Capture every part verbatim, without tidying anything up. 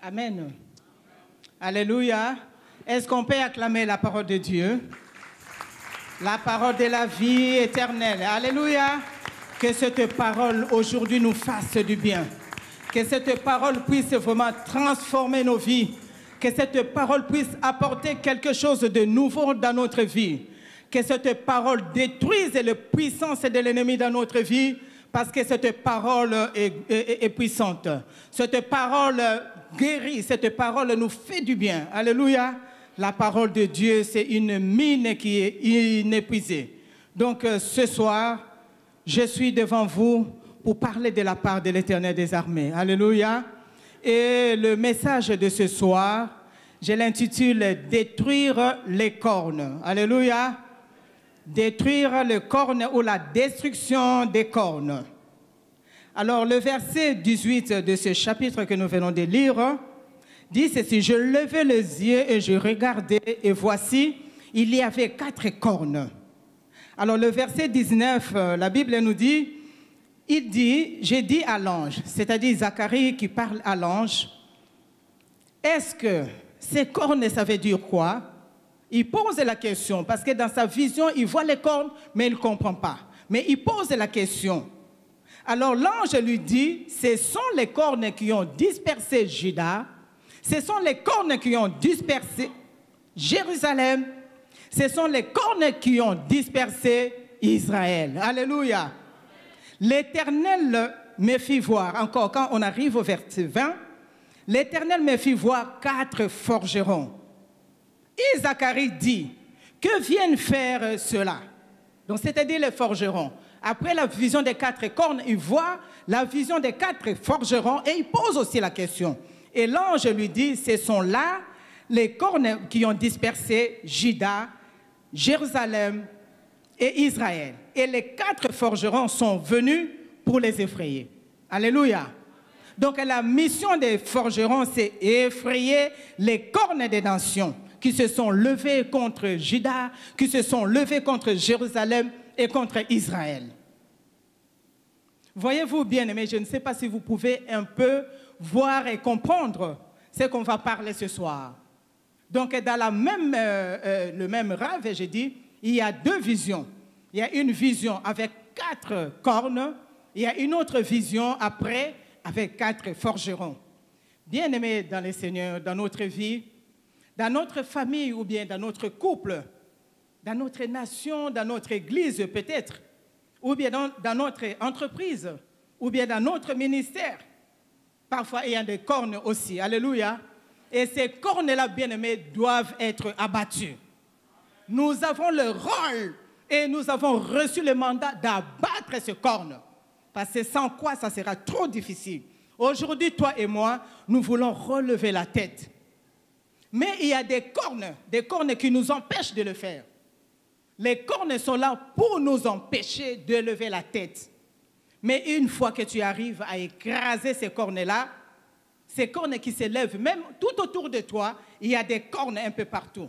Amen. Alléluia. Est-ce qu'on peut acclamer la parole de Dieu? La parole de la vie éternelle. Alléluia. Que cette parole aujourd'hui nous fasse du bien. Que cette parole puisse vraiment transformer nos vies. Que cette parole puisse apporter quelque chose de nouveau dans notre vie. Que cette parole détruise les puissances de l'ennemi dans notre vie. Parce que cette parole est, est, est puissante. Cette parole guérit. Cette parole nous fait du bien. Alléluia. La parole de Dieu, c'est une mine qui est inépuisée. Donc, ce soir, je suis devant vous pour parler de la part de l'Éternel des armées. Alléluia. Et le message de ce soir, je l'intitule « Détruire les cornes ». Alléluia. Détruire les cornes ou la destruction des cornes. Alors, le verset dix-huit de ce chapitre que nous venons de lire dit ceci: « Je levai les yeux et je regardai, et voici, il y avait quatre cornes. » Alors, le verset dix-neuf, la Bible nous dit, il dit, « J'ai dit à l'ange », c'est-à-dire Zacharie qui parle à l'ange, « Est-ce que ces cornes, ça veut dire quoi ?» Il pose la question, parce que dans sa vision, il voit les cornes, mais il ne comprend pas. Mais il pose la question. Alors, l'ange lui dit, « Ce sont les cornes qui ont dispersé Juda. Ce sont les cornes qui ont dispersé Jérusalem. Ce sont les cornes qui ont dispersé Israël. » Alléluia. L'Éternel me fit voir, encore quand on arrive au verset vingt, l'Éternel me fit voir quatre forgerons. Et Zacharie dit, que viennent faire ceux-là? Donc, c'est-à-dire les forgerons. Après la vision des quatre cornes, il voit la vision des quatre forgerons et il pose aussi la question. Et l'ange lui dit, ce sont là les cornes qui ont dispersé Juda, Jérusalem et Israël. Et les quatre forgerons sont venus pour les effrayer. Alléluia. Donc la mission des forgerons, c'est effrayer les cornes des nations qui se sont levées contre Juda, qui se sont levées contre Jérusalem et contre Israël. Voyez-vous, bien-aimés, je ne sais pas si vous pouvez un peu voir et comprendre ce qu'on va parler ce soir. Donc, dans la même, euh, euh, le même rêve, j'ai dit, il y a deux visions. Il y a une vision avec quatre cornes, il y a une autre vision après avec quatre forgerons. Bien-aimés dans le Seigneur, dans notre vie, dans notre famille ou bien dans notre couple, dans notre nation, dans notre église peut-être, ou bien dans, dans notre entreprise, ou bien dans notre ministère. Parfois, il y a des cornes aussi. Alléluia. Et ces cornes-là, bien-aimés, doivent être abattues. Nous avons le rôle et nous avons reçu le mandat d'abattre ces cornes. Parce que sans quoi, ça sera trop difficile. Aujourd'hui, toi et moi, nous voulons relever la tête. Mais il y a des cornes, des cornes qui nous empêchent de le faire. Les cornes sont là pour nous empêcher de lever la tête. Mais une fois que tu arrives à écraser ces cornes-là, ces cornes qui se lèvent, même tout autour de toi, il y a des cornes un peu partout.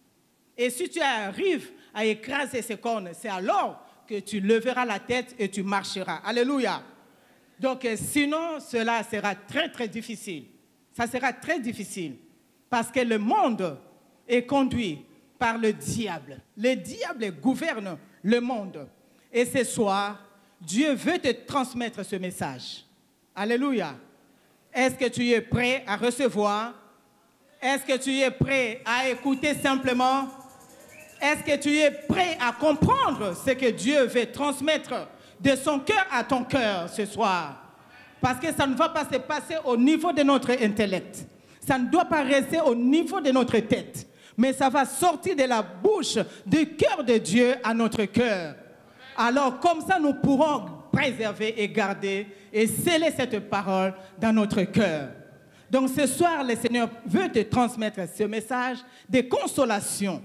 Et si tu arrives à écraser ces cornes, c'est alors que tu leveras la tête et tu marcheras. Alléluia. Donc sinon, cela sera très très difficile. Ça sera très difficile. Parce que le monde est conduit par le diable. Le diable gouverne le monde. Et ce soir, Dieu veut te transmettre ce message. Alléluia. Est-ce que tu es prêt à recevoir? Est-ce que tu es prêt à écouter simplement? Est-ce que tu es prêt à comprendre ce que Dieu veut transmettre de son cœur à ton cœur ce soir? Parce que ça ne va pas se passer au niveau de notre intellect. Ça ne doit pas rester au niveau de notre tête. Mais ça va sortir de la bouche, du cœur de Dieu à notre cœur. Alors, comme ça, nous pourrons préserver et garder et sceller cette parole dans notre cœur. Donc, ce soir, le Seigneur veut te transmettre ce message de consolation.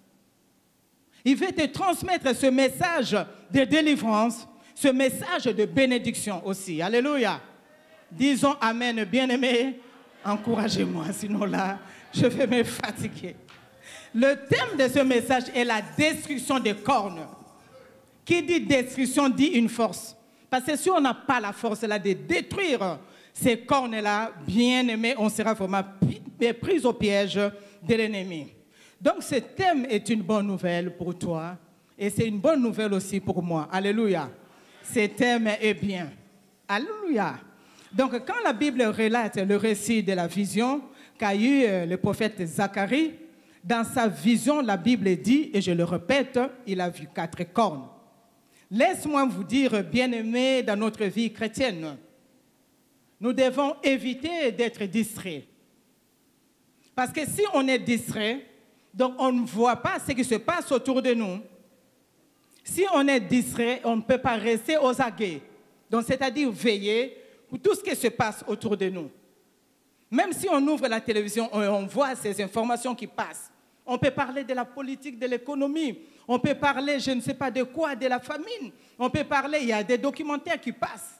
Il veut te transmettre ce message de délivrance, ce message de bénédiction aussi. Alléluia. Disons Amen, bien-aimés. Encouragez-moi, sinon là, je vais me fatiguer. Le thème de ce message est la destruction des cornes. Qui dit destruction dit une force. Parce que si on n'a pas la force là de détruire ces cornes-là, bien aimés, on sera vraiment pris au piège de l'ennemi. Donc ce thème est une bonne nouvelle pour toi et c'est une bonne nouvelle aussi pour moi. Alléluia. Ce thème est bien. Alléluia. Donc quand la Bible relate le récit de la vision qu'a eu le prophète Zacharie, dans sa vision, la Bible dit, et je le répète, il a vu quatre cornes. Laisse-moi vous dire, bien-aimés, dans notre vie chrétienne, nous devons éviter d'être distraits. Parce que si on est distrait, donc on ne voit pas ce qui se passe autour de nous. Si on est distrait, on ne peut pas rester aux aguets. Donc c'est-à-dire veiller pour tout ce qui se passe autour de nous. Même si on ouvre la télévision, on, on voit ces informations qui passent. On peut parler de la politique, de l'économie. On peut parler, je ne sais pas de quoi, de la famine. On peut parler, il y a des documentaires qui passent.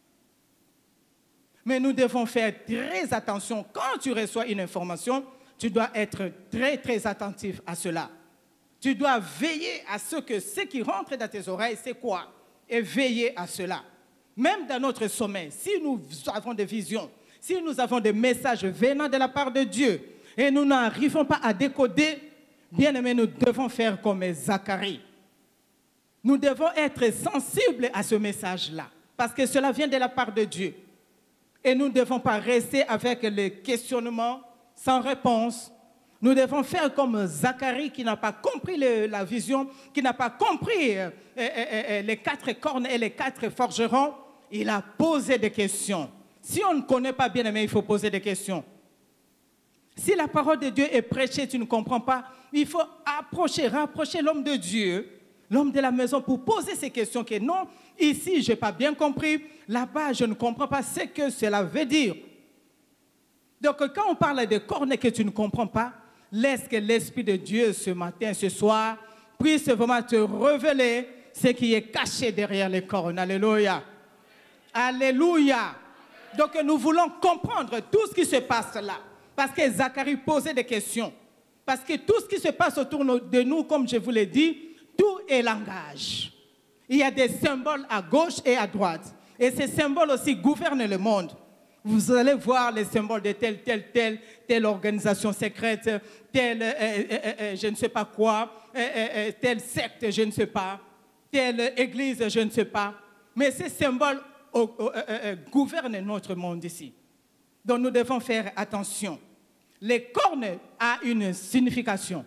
Mais nous devons faire très attention. Quand tu reçois une information, tu dois être très, très attentif à cela. Tu dois veiller à ce que ce qui rentre dans tes oreilles, c'est quoi? Et veiller à cela. Même dans notre sommeil, si nous avons des visions, si nous avons des messages venant de la part de Dieu, et nous n'arrivons pas à décoder, bien aimés, nous devons faire comme Zacharie. Nous devons être sensibles à ce message-là, parce que cela vient de la part de Dieu. Et nous ne devons pas rester avec les questionnements sans réponse. Nous devons faire comme Zacharie qui n'a pas compris le, la vision, qui n'a pas compris euh, euh, euh, les quatre cornes et les quatre forgerons. Il a posé des questions. Si on ne connaît pas, bien aimé, il faut poser des questions. Si la parole de Dieu est prêchée, tu ne comprends pas, il faut approcher, rapprocher l'homme de Dieu, l'homme de la maison, pour poser ces questions que non, ici, je n'ai pas bien compris, là-bas, je ne comprends pas ce que cela veut dire. Donc, quand on parle de cornes que tu ne comprends pas, laisse que l'Esprit de Dieu ce matin, ce soir, puisse vraiment te révéler ce qui est caché derrière les cornes. Alléluia. Alléluia. Donc, nous voulons comprendre tout ce qui se passe là. Parce que Zacharie posait des questions. Parce que tout ce qui se passe autour de nous, comme je vous l'ai dit, tout est langage. Il y a des symboles à gauche et à droite. Et ces symboles aussi gouvernent le monde. Vous allez voir les symboles de telle, telle, telle, telle organisation secrète, telle, euh, euh, euh, je ne sais pas quoi, euh, euh, telle secte, je ne sais pas, telle église, je ne sais pas. Mais ces symboles euh, euh, euh, gouvernent notre monde ici. Donc nous devons faire attention. Les cornes ont une signification.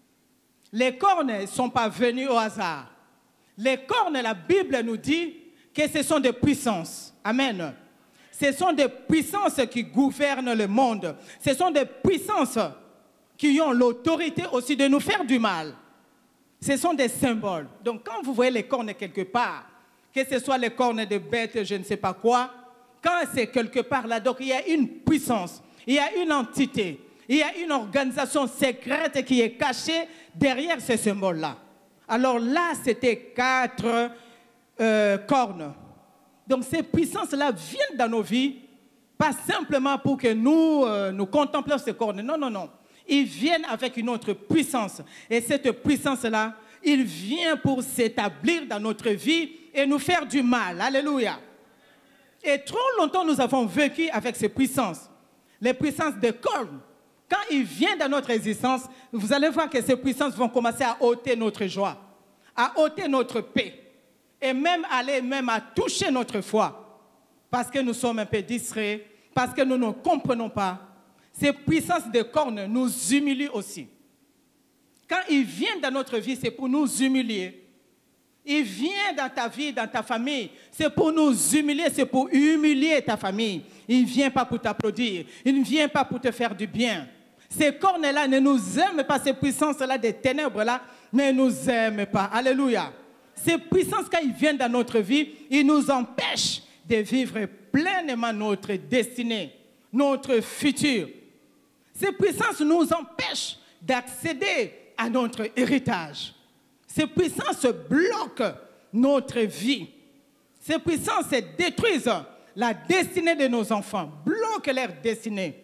Les cornes ne sont pas venues au hasard. Les cornes, la Bible nous dit que ce sont des puissances. Amen. Ce sont des puissances qui gouvernent le monde. Ce sont des puissances qui ont l'autorité aussi de nous faire du mal. Ce sont des symboles. Donc quand vous voyez les cornes quelque part, que ce soit les cornes de bêtes, je ne sais pas quoi, quand c'est quelque part là, donc il y a une puissance, il y a une entité, il y a une organisation secrète qui est cachée derrière ces symboles-là. Alors là, c'était quatre euh, cornes. Donc ces puissances-là viennent dans nos vies, pas simplement pour que nous, euh, nous contemplions ces cornes. Non, non, non. Ils viennent avec une autre puissance. Et cette puissance-là, il vient pour s'établir dans notre vie et nous faire du mal. Alléluia. Et trop longtemps, nous avons vécu avec ces puissances. Les puissances de cornes. Quand il vient dans notre existence, vous allez voir que ces puissances vont commencer à ôter notre joie, à ôter notre paix, et même aller même à toucher notre foi, parce que nous sommes un peu distraits, parce que nous ne comprenons pas. Ces puissances de cornes nous humilient aussi. Quand il vient dans notre vie, c'est pour nous humilier. Il vient dans ta vie, dans ta famille, c'est pour nous humilier, c'est pour humilier ta famille. Il ne vient pas pour t'applaudir, il ne vient pas pour te faire du bien. Ces cornes-là ne nous aiment pas, ces puissances-là des ténèbres-là ne nous aiment pas. Alléluia. Ces puissances, quand ils viennent dans notre vie, ils nous empêchent de vivre pleinement notre destinée, notre futur. Ces puissances nous empêchent d'accéder à notre héritage. Ces puissances bloquent notre vie. Ces puissances détruisent la destinée de nos enfants, bloquent leur destinée.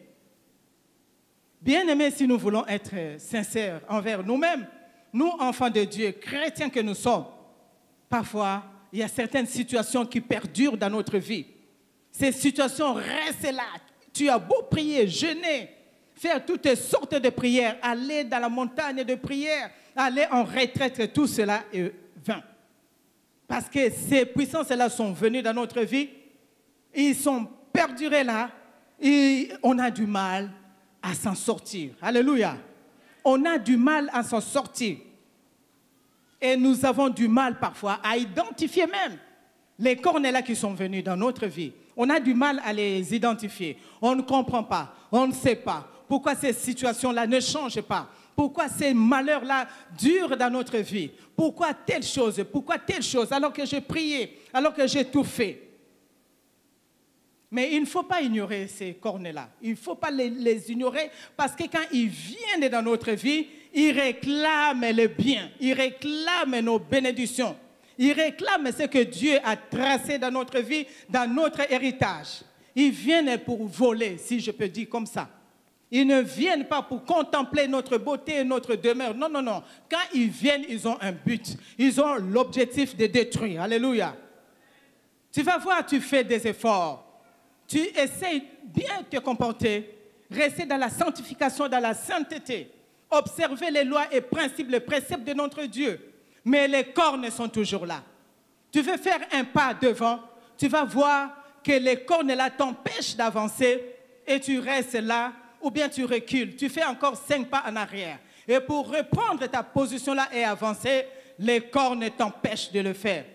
Bien-aimés, si nous voulons être sincères envers nous-mêmes, nous, enfants de Dieu, chrétiens que nous sommes, parfois, il y a certaines situations qui perdurent dans notre vie. Ces situations restent là. Tu as beau prier, jeûner, faire toutes sortes de prières, aller dans la montagne de prière, aller en retraite, tout cela est vain. Parce que ces puissances-là sont venues dans notre vie, ils sont perdurés là, et on a du mal à s'en sortir. Alléluia. On a du mal à s'en sortir. Et nous avons du mal parfois à identifier même les cornes-là qui sont venus dans notre vie. On a du mal à les identifier. On ne comprend pas, on ne sait pas pourquoi ces situations-là ne changent pas. Pourquoi ces malheurs-là durent dans notre vie? Pourquoi telle chose? Pourquoi telle chose? Alors que j'ai prié, alors que j'ai tout fait. Mais il ne faut pas ignorer ces cornes-là. Il ne faut pas les, les ignorer parce que quand ils viennent dans notre vie, ils réclament le bien. Ils réclament nos bénédictions. Ils réclament ce que Dieu a tracé dans notre vie, dans notre héritage. Ils viennent pour voler, si je peux dire comme ça. Ils ne viennent pas pour contempler notre beauté et notre demeure. Non, non, non. Quand ils viennent, ils ont un but. Ils ont l'objectif de détruire. Alléluia. Tu vas voir, tu fais des efforts. Tu essaies bien de te comporter. Rester dans la sanctification, dans la sainteté. Observer les lois et principes, les préceptes de notre Dieu. Mais les cornes sont toujours là. Tu veux faire un pas devant, tu vas voir que les cornes là t'empêchent d'avancer et tu restes là ou bien tu recules. Tu fais encore cinq pas en arrière. Et pour reprendre ta position là et avancer, les cornes t'empêchent de le faire.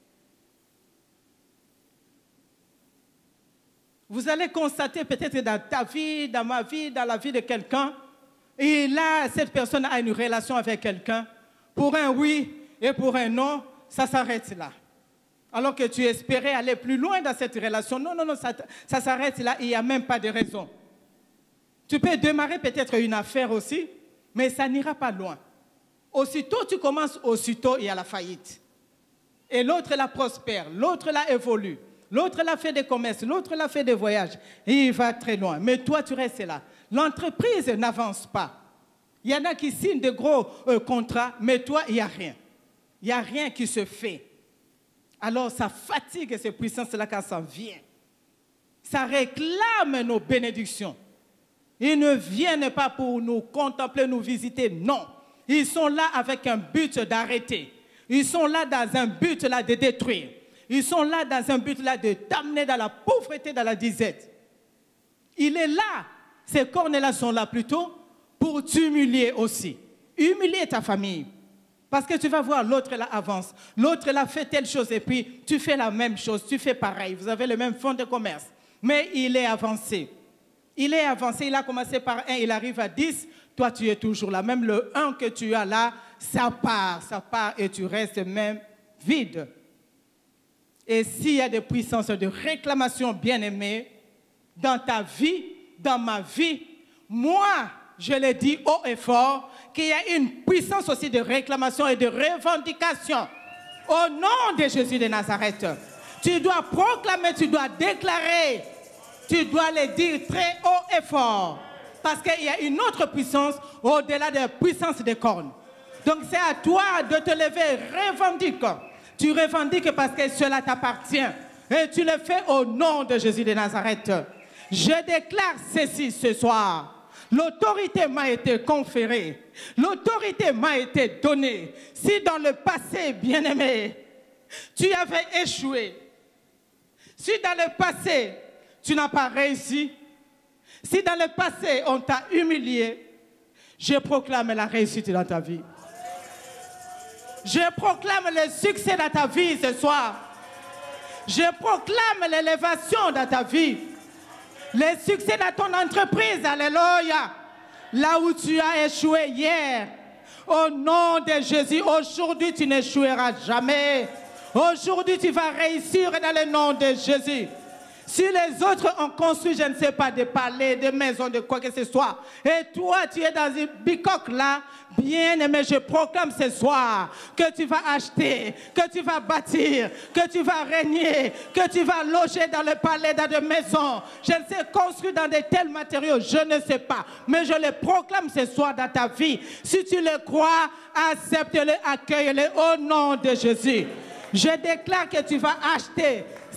Vous allez constater peut-être dans ta vie, dans ma vie, dans la vie de quelqu'un, et là, cette personne a une relation avec quelqu'un. Pour un oui et pour un non, ça s'arrête là. Alors que tu espérais aller plus loin dans cette relation. Non, non, non, ça, ça s'arrête là, il n'y a même pas de raison. Tu peux démarrer peut-être une affaire aussi, mais ça n'ira pas loin. Aussitôt tu commences, aussitôt il y a la faillite. Et l'autre là prospère, l'autre là évolue, l'autre là fait des commerces, l'autre là fait des voyages. Et il va très loin. Mais toi, tu restes là. L'entreprise n'avance pas. Il y en a qui signent de gros euh, contrats, mais toi, il n'y a rien. Il n'y a rien qui se fait. Alors, ça fatigue ces puissances-là quand ça vient. Ça réclame nos bénédictions. Ils ne viennent pas pour nous contempler, nous visiter, non. Ils sont là avec un but d'arrêter. Ils sont là dans un but là de détruire. Ils sont là dans un but là de t'amener dans la pauvreté, dans la disette. Il est là. Ces cornes-là sont là plutôt pour t'humilier aussi. Humilier ta famille. Parce que tu vas voir, l'autre là avance. L'autre là fait telle chose et puis tu fais la même chose. Tu fais pareil. Vous avez le même fonds de commerce. Mais il est avancé. Il est avancé. Il a commencé par un, il arrive à dix. Toi, tu es toujours là. Même le un que tu as là, ça part. Ça part et tu restes même vide. Et s'il y a des puissances de réclamation bien-aimées dans ta vie, dans ma vie, moi, je l'ai dit haut et fort, qu'il y a une puissance aussi de réclamation et de revendication. Au nom de Jésus de Nazareth, tu dois proclamer, tu dois déclarer, tu dois le dire très haut et fort. Parce qu'il y a une autre puissance au-delà de la puissance des cornes. Donc c'est à toi de te lever, revendique. Tu revendiques parce que cela t'appartient. Et tu le fais au nom de Jésus de Nazareth. Je déclare ceci ce soir. L'autorité m'a été conférée. L'autorité m'a été donnée. Si dans le passé, bien-aimé, tu avais échoué, si dans le passé, tu n'as pas réussi, si dans le passé, on t'a humilié, je proclame la réussite dans ta vie. Je proclame le succès dans ta vie ce soir. Je proclame l'élévation dans ta vie. Le succès dans ton entreprise, alléluia. Là où tu as échoué hier, au nom de Jésus, aujourd'hui tu n'échoueras jamais. Aujourd'hui tu vas réussir dans le nom de Jésus. Si les autres ont construit, je ne sais pas, des palais, des maisons, de quoi que ce soit, et toi tu es dans une bicoque là, bien aimé, je proclame ce soir que tu vas acheter, que tu vas bâtir, que tu vas régner, que tu vas loger dans le palais, dans des maisons. Je ne sais, construire dans de tels matériaux, je ne sais pas. Mais je le proclame ce soir dans ta vie. Si tu le crois, accepte-le, accueille-le au nom de Jésus. Je déclare que tu vas acheter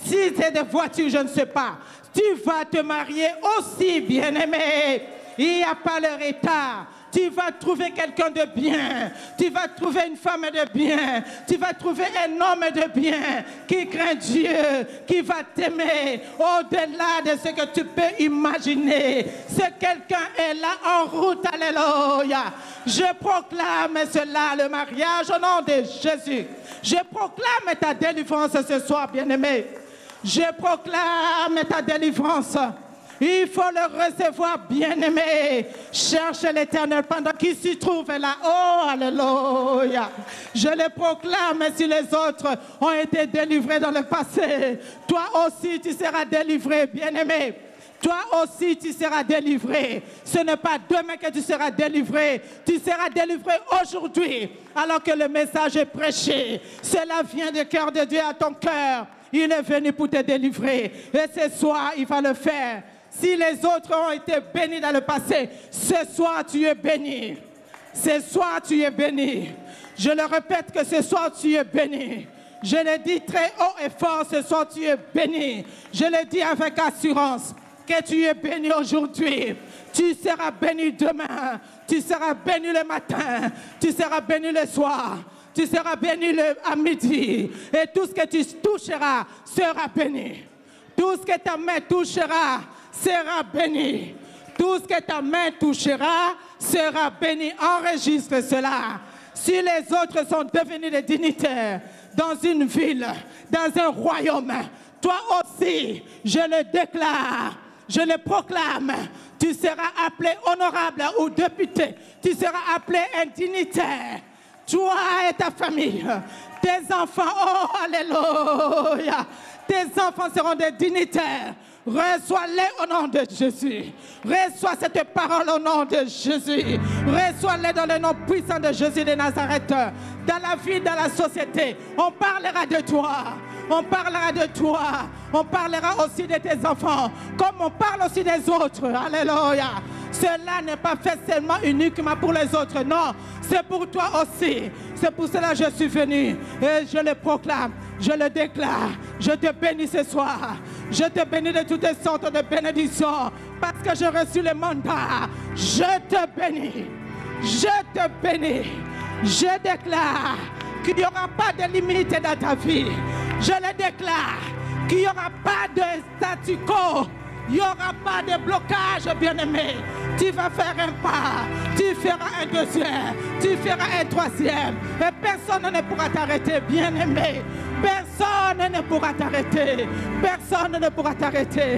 si c'est des voitures, je ne sais pas. Tu vas te marier aussi, bien-aimé. Il n'y a pas leur état. Tu vas trouver quelqu'un de bien. Tu vas trouver une femme de bien. Tu vas trouver un homme de bien qui craint Dieu, qui va t'aimer au-delà de ce que tu peux imaginer. Ce quelqu'un est là en route. Alléluia. Je proclame cela, le mariage au nom de Jésus. Je proclame ta délivrance ce soir, bien-aimé. Je proclame ta délivrance. Il faut le recevoir, bien-aimé. Cherche l'Éternel pendant qu'il s'y trouve là. Oh, alléluia. Je le proclame si les autres ont été délivrés dans le passé. Toi aussi, tu seras délivré, bien-aimé. Toi aussi, tu seras délivré. Ce n'est pas demain que tu seras délivré. Tu seras délivré aujourd'hui, alors que le message est prêché. Cela vient du cœur de Dieu à ton cœur. Il est venu pour te délivrer. Et ce soir, il va le faire. Si les autres ont été bénis dans le passé, ce soir tu es béni. Ce soir tu es béni. Je le répète que ce soir tu es béni. Je le dis très haut et fort, ce soir tu es béni. Je le dis avec assurance que tu es béni aujourd'hui. Tu seras béni demain. Tu seras béni le matin. Tu seras béni le soir. Tu seras béni le, à midi. Et tout ce que tu toucheras sera béni. Tout ce que ta main touchera sera béni. Tout ce que ta main touchera sera béni. Enregistre cela. Si les autres sont devenus des dignitaires dans une ville, dans un royaume, toi aussi, je le déclare, je le proclame, tu seras appelé honorable ou député, tu seras appelé un dignitaire. Toi et ta famille, tes enfants, oh alléluia, tes enfants seront des dignitaires. Reçois-les au nom de Jésus. Reçois cette parole au nom de Jésus. Reçois-les dans le nom puissant de Jésus de Nazareth. Dans la vie, dans la société, on parlera de toi. On parlera de toi. On parlera aussi de tes enfants. Comme on parle aussi des autres. Alléluia. Cela n'est pas fait seulement uniquement pour les autres. Non, c'est pour toi aussi. C'est pour cela que je suis venu. Et je le proclame. Je le déclare. Je te bénis ce soir. Je te bénis de toutes sortes de bénédictions. Parce que j'ai reçu le mandat. Je te bénis. Je te bénis. Je déclare qu'il n'y aura pas de limite dans ta vie. Je le déclare qu'il n'y aura pas de statu quo. Il n'y aura pas de blocage, bien-aimé. Tu vas faire un pas, tu feras un deuxième, tu feras un troisième. Et personne ne pourra t'arrêter, bien-aimé. Personne ne pourra t'arrêter. Personne ne pourra t'arrêter.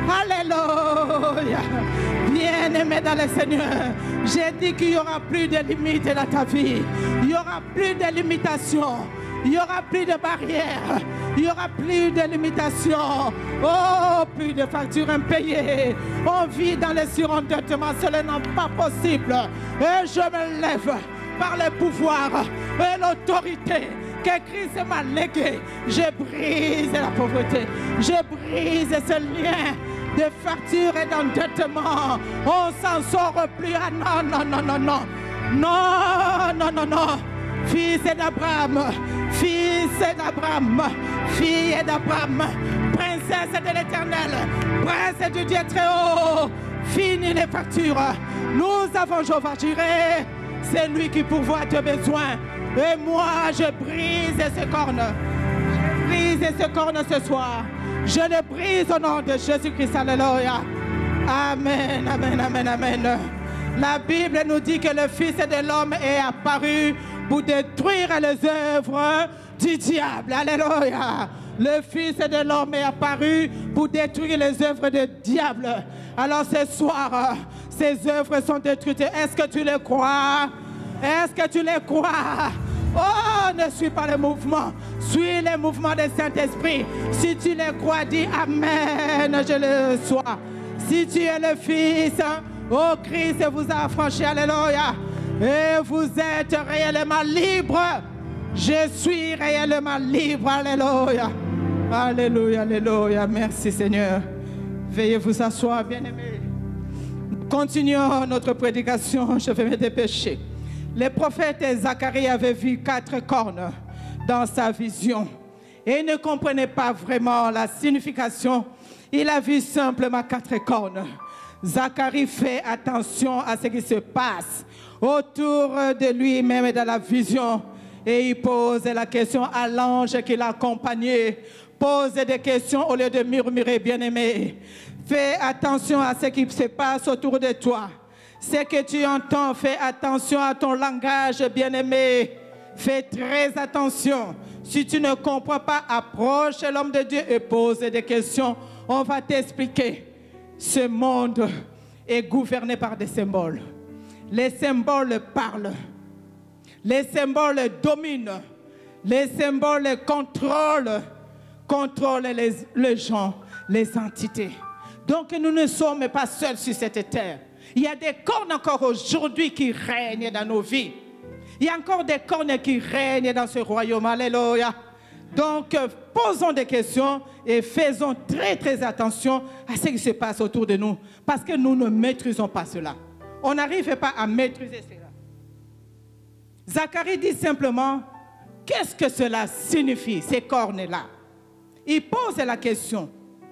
Alléluia. Bien-aimé dans le Seigneur, j'ai dit qu'il n'y aura plus de limites dans ta vie. Il n'y aura plus de limitations. Il n'y aura plus de barrières. Il n'y aura plus de limitations. Oh, plus de factures impayées. On vit dans les surendettements. Cela n'est pas possible. Et je me lève par le pouvoir et l'autorité que Christ m'a légué. Je brise la pauvreté. Je brise ce lien de factures et d'endettement. On s'en sort plus. Ah non, non, non, non, non. Non, non, non, non. Fils d'Abraham, fils d'Abraham, fille d'Abraham, princesse de l'Éternel, prince du Dieu très haut, finis les factures. Nous avons Jéhovah Jireh, c'est lui qui pourvoit tes besoins. Et moi, je brise ce corne. Je brise ce corne ce soir. Je le brise au nom de Jésus-Christ. Alléluia. Amen, amen, amen, amen. La Bible nous dit que le Fils de l'homme est apparu pour détruire les œuvres du diable. Alléluia. Le Fils de l'homme est apparu pour détruire les œuvres du diable. Alors ce soir, ces œuvres sont détruites. Est-ce que tu les crois? Est-ce que tu les crois? Oh, ne suis pas le mouvement. Suis le mouvement du Saint-Esprit. Si tu les crois, dis Amen, je le sois. Si tu es le Fils, oh, Christ vous a affranchi. Alléluia. Et vous êtes réellement libre. Je suis réellement libre. Alléluia. Alléluia, alléluia. Merci Seigneur. Veuillez vous asseoir, bien-aimés. Continuons notre prédication. Je vais me dépêcher. Le prophète Zacharie avait vu quatre cornes dans sa vision. Et il ne comprenait pas vraiment la signification. Il a vu simplement quatre cornes. Zacharie fait attention à ce qui se passe autour de lui-même dans la vision. Et il pose la question à l'ange qui l'accompagnait. Pose des questions au lieu de murmurer, bien-aimé. Fais attention à ce qui se passe autour de toi. Ce que tu entends, fais attention à ton langage, bien-aimé. Fais très attention. Si tu ne comprends pas, approche l'homme de Dieu et pose des questions. On va t'expliquer. Ce monde est gouverné par des symboles. Les symboles parlent. Les symboles dominent. Les symboles contrôlent. Contrôlent les, les gens, les entités. Donc nous ne sommes pas seuls sur cette terre. Il y a des cornes encore aujourd'hui qui règnent dans nos vies. Il y a encore des cornes qui règnent dans ce royaume. Alléluia. Donc, posons des questions et faisons très très attention à ce qui se passe autour de nous. Parce que nous ne maîtrisons pas cela. On n'arrive pas à maîtriser cela. Zacharie dit simplement, qu'est-ce que cela signifie, ces cornes-là? Il pose la question.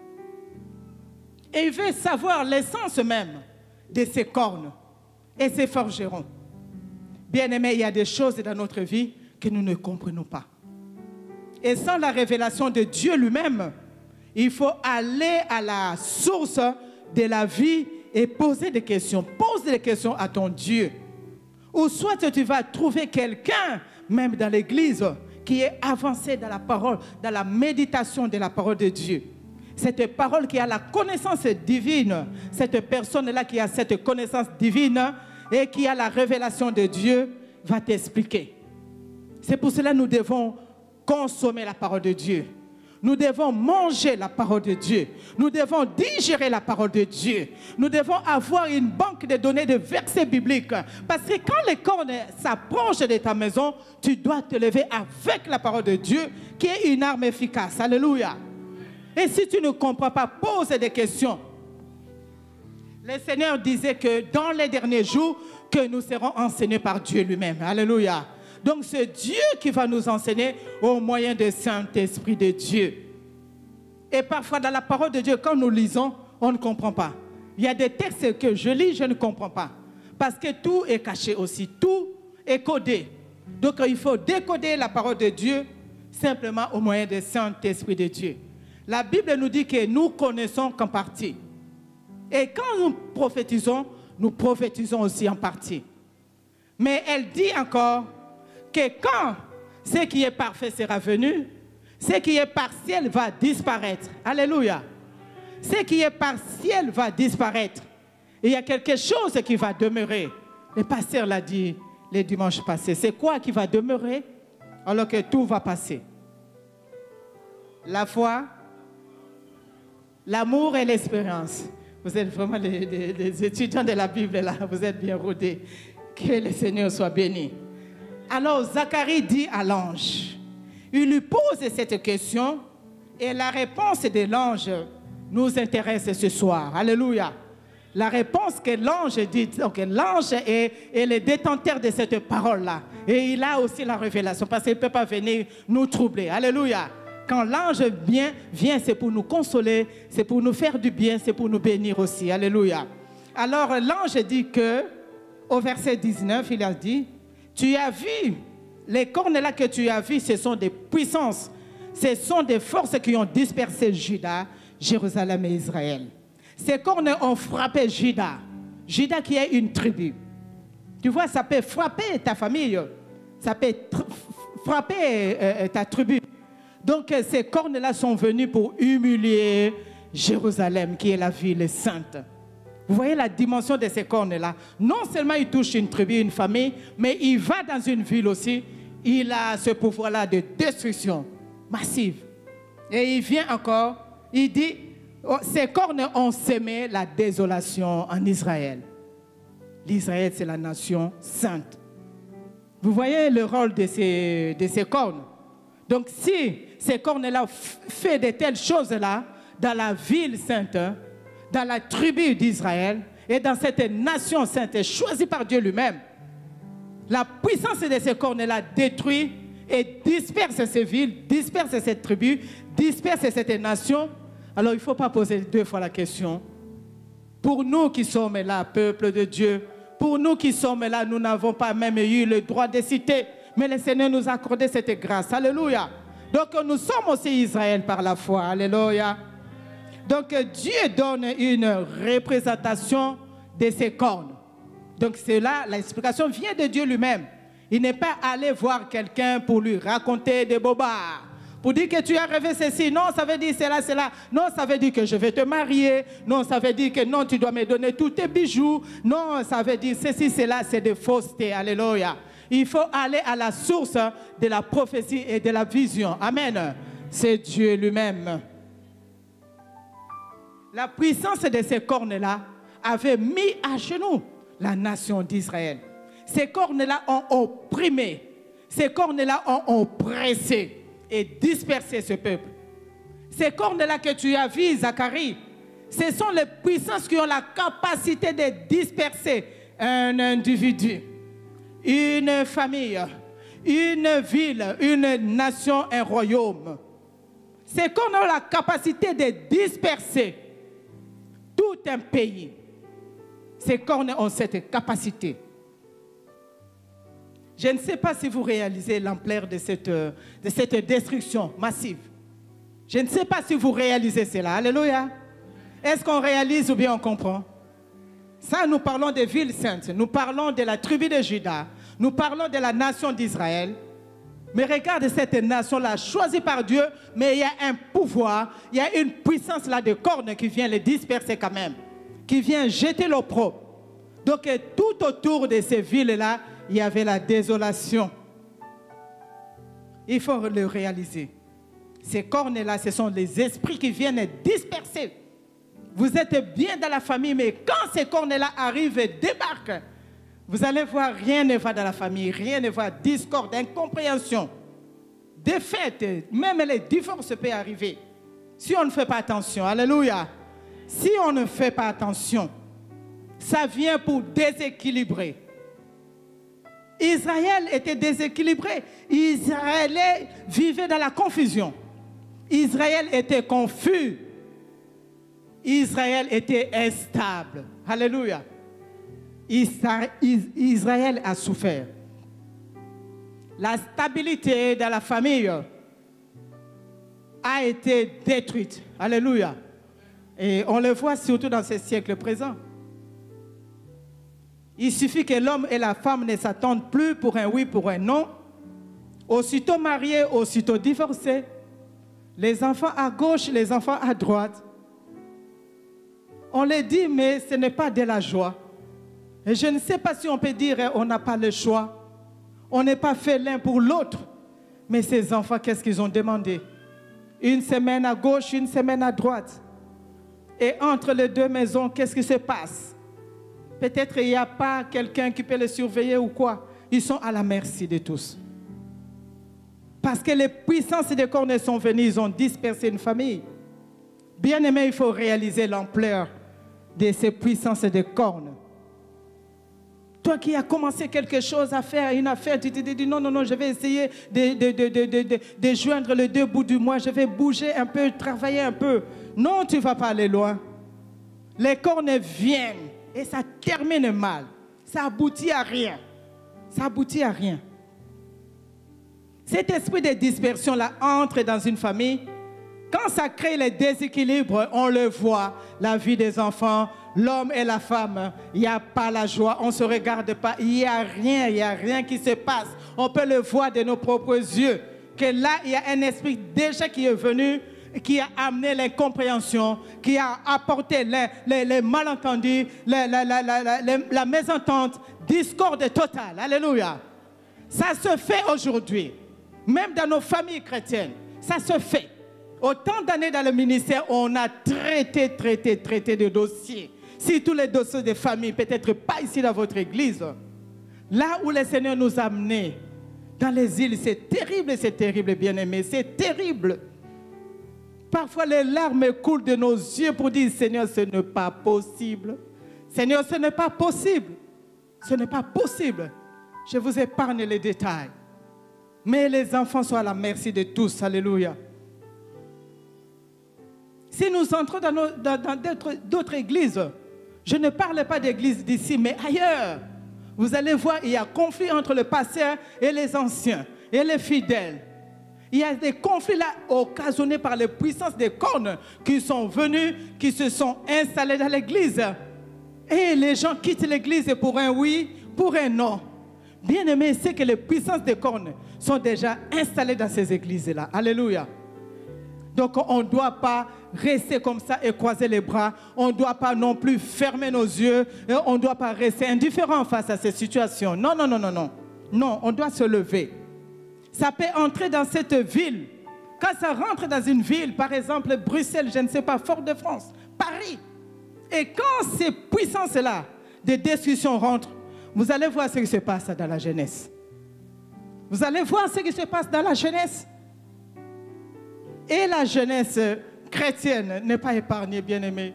Et il veut savoir l'essence même de ces cornes et ces forgerons. Bien-aimés, il y a des choses dans notre vie que nous ne comprenons pas. Et sans la révélation de Dieu lui-même, il faut aller à la source de la vie et poser des questions. Pose des questions à ton Dieu. Ou soit tu vas trouver quelqu'un, même dans l'église, qui est avancé dans la parole, dans la méditation de la parole de Dieu. Cette parole qui a la connaissance divine, cette personne-là qui a cette connaissance divine et qui a la révélation de Dieu, va t'expliquer. C'est pour cela que nous devons consommer la parole de Dieu. Nous devons manger la parole de Dieu. Nous devons digérer la parole de Dieu. Nous devons avoir une banque de données de versets bibliques. Parce que quand les cornes s'approchent de ta maison, tu dois te lever avec la parole de Dieu, qui est une arme efficace. Alléluia. Et si tu ne comprends pas, pose des questions. Le Seigneur disait que dans les derniers jours, que nous serons enseignés par Dieu lui-même. Alléluia. Donc c'est Dieu qui va nous enseigner au moyen du Saint-Esprit de Dieu. Et parfois dans la parole de Dieu, quand nous lisons, on ne comprend pas. Il y a des textes que je lis, je ne comprends pas. Parce que tout est caché aussi, tout est codé. Donc il faut décoder la parole de Dieu simplement au moyen du Saint-Esprit de Dieu. La Bible nous dit que nous connaissons qu'en partie. Et quand nous prophétisons, nous prophétisons aussi en partie. Mais elle dit encore que quand ce qui est parfait sera venu, ce qui est partiel va disparaître. Alléluia. Ce qui est partiel va disparaître. Et il y a quelque chose qui va demeurer. Le pasteur l'a dit le dimanche passé. C'est quoi qui va demeurer alors que tout va passer? La foi, l'amour et l'espérance. Vous êtes vraiment les, les, les étudiants de la Bible là. Vous êtes bien rodés. Que le Seigneur soit béni. Alors Zacharie dit à l'ange, il lui pose cette question et la réponse de l'ange nous intéresse ce soir. Alléluia. La réponse que l'ange dit, donc l'ange est, est le détenteur de cette parole-là. Et il a aussi la révélation parce qu'il ne peut pas venir nous troubler. Alléluia. Quand l'ange vient, vient c'est pour nous consoler, c'est pour nous faire du bien, c'est pour nous bénir aussi. Alléluia. Alors l'ange dit que, au verset dix-neuf, il a dit, tu as vu, les cornes là que tu as vues, ce sont des puissances, ce sont des forces qui ont dispersé Juda, Jérusalem et Israël. Ces cornes ont frappé Juda, Juda qui est une tribu. Tu vois, ça peut frapper ta famille, ça peut frapper euh, ta tribu. Donc ces cornes-là sont venues pour humilier Jérusalem, qui est la ville sainte. Vous voyez la dimension de ces cornes-là. Non seulement il touche une tribu, une famille, mais il va dans une ville aussi. Il a ce pouvoir-là de destruction massive. Et il vient encore, il dit, oh, ces cornes ont sémé la désolation en Israël. L'Israël, c'est la nation sainte. Vous voyez le rôle de ces, de ces cornes. Donc si ces cornes-là font de telles choses-là dans la ville sainte, dans la tribu d'Israël et dans cette nation sainte choisie par Dieu lui-même, la puissance de ces cornes-là détruit et disperse ces villes, disperse cette tribu, disperse cette nation, alors il ne faut pas poser deux fois la question. Pour nous qui sommes là, peuple de Dieu, pour nous qui sommes là, nous n'avons pas même eu le droit de citer, mais le Seigneur nous a accordé cette grâce. Alléluia. Donc nous sommes aussi Israël par la foi. Alléluia. Donc Dieu donne une représentation de ses cornes. Donc c'est là, l'explication vient de Dieu lui-même. Il n'est pas allé voir quelqu'un pour lui raconter des bobards. Pour dire que tu as rêvé ceci. Non, ça veut dire cela, cela. Non, ça veut dire que je vais te marier. Non, ça veut dire que non, tu dois me donner tous tes bijoux. Non, ça veut dire ceci, cela, c'est de fausseté. Alléluia. Il faut aller à la source de la prophétie et de la vision. Amen. C'est Dieu lui-même. La puissance de ces cornes-là avait mis à genoux la nation d'Israël. Ces cornes-là ont opprimé. Ces cornes-là ont oppressé et disperser ce peuple. Ces cornes-là que tu as vues, Zacharie, ce sont les puissances qui ont la capacité de disperser un individu, une famille, une ville, une nation, un royaume. Ces cornes ont la capacité de disperser tout un pays. Ces cornes ont cette capacité. Je ne sais pas si vous réalisez l'ampleur de cette, de cette destruction massive. Je ne sais pas si vous réalisez cela. Alléluia. Est-ce qu'on réalise ou bien on comprend? Ça, nous parlons des villes saintes. Nous parlons de la tribu de Juda. Nous parlons de la nation d'Israël. Mais regarde cette nation-là, choisie par Dieu, mais il y a un pouvoir, il y a une puissance là de cornes qui vient les disperser quand même, qui vient jeter l'opprobre. Donc tout autour de ces villes-là, il y avait la désolation. Il faut le réaliser. Ces cornes-là, ce sont les esprits qui viennent disperser. Vous êtes bien dans la famille, mais quand ces cornes-là arrivent et débarquent, vous allez voir, rien ne va dans la famille, rien ne va, discorde, incompréhension, défaite, même les divorces peuvent arriver. Si on ne fait pas attention, alléluia, si on ne fait pas attention, ça vient pour déséquilibrer. Israël était déséquilibré. Israël vivait dans la confusion. Israël était confus. Israël était instable. Alléluia. Israël a souffert. La stabilité de la famille a été détruite. Alléluia. Et on le voit surtout dans ce siècle présent. Il suffit que l'homme et la femme ne s'attendent plus pour un oui, pour un non. Aussitôt mariés, aussitôt divorcés. Les enfants à gauche, les enfants à droite. On les dit, mais ce n'est pas de la joie. Et je ne sais pas si on peut dire on n'a pas le choix. On n'est pas fait l'un pour l'autre. Mais ces enfants, qu'est-ce qu'ils ont demandé? Une semaine à gauche, une semaine à droite. Et entre les deux maisons, qu'est-ce qui se passe? Peut-être il n'y a pas quelqu'un qui peut les surveiller ou quoi. Ils sont à la merci de tous. Parce que les puissances des cornes sont venues, ils ont dispersé une famille. Bien aimé, il faut réaliser l'ampleur de ces puissances des cornes. Toi qui as commencé quelque chose à faire, une affaire, tu te dis non, non, non, je vais essayer de, de, de, de, de, de, de joindre les deux bouts du mois, je vais bouger un peu, travailler un peu. Non, tu ne vas pas aller loin. Les cornes viennent et ça termine mal. Ça aboutit à rien. Ça aboutit à rien. Cet esprit de dispersion-là entre dans une famille. Quand ça crée les déséquilibres, on le voit, la vie des enfants, l'homme et la femme, il n'y a pas la joie, on ne se regarde pas, il n'y a rien, il n'y a rien qui se passe. On peut le voir de nos propres yeux, que là, il y a un esprit déjà qui est venu, qui a amené l'incompréhension, qui a apporté les, les, les malentendus, les, la, la, la, la, la, la mésentente, discorde totale. Alléluia. Ça se fait aujourd'hui, même dans nos familles chrétiennes, ça se fait. Autant d'années dans le ministère, on a traité, traité, traité de dossiers. Si tous les dossiers des familles, peut-être pas ici dans votre église, là où le Seigneur nous a amenés, dans les îles, c'est terrible, c'est terrible, bien-aimés, c'est terrible. Parfois, les larmes coulent de nos yeux pour dire, Seigneur, ce n'est pas possible. Seigneur, ce n'est pas possible. Ce n'est pas possible. Je vous épargne les détails. Mais les enfants sont à la merci de tous. Alléluia. Si nous entrons dans, nos, dans, dans d'autres églises, je ne parle pas d'église d'ici, mais ailleurs, vous allez voir, il y a conflit entre le pasteur et les anciens et les fidèles. Il y a des conflits là occasionnés par les puissances des cornes qui sont venus, qui se sont installés dans l'église. Et les gens quittent l'église pour un oui, pour un non. Bien aimé, c'est que les puissances des cornes sont déjà installées dans ces églises-là. Alléluia. Donc on ne doit pas rester comme ça et croiser les bras. On ne doit pas non plus fermer nos yeux. Et on ne doit pas rester indifférent face à ces situations. Non, non, non, non, non. Non, on doit se lever. Ça peut entrer dans cette ville. Quand ça rentre dans une ville, par exemple Bruxelles, je ne sais pas, Fort-de-France, Paris. Et quand ces puissances-là de destruction rentrent, vous allez voir ce qui se passe dans la jeunesse. Vous allez voir ce qui se passe dans la jeunesse. Et la jeunesse chrétienne n'est pas épargnée, bien-aimée.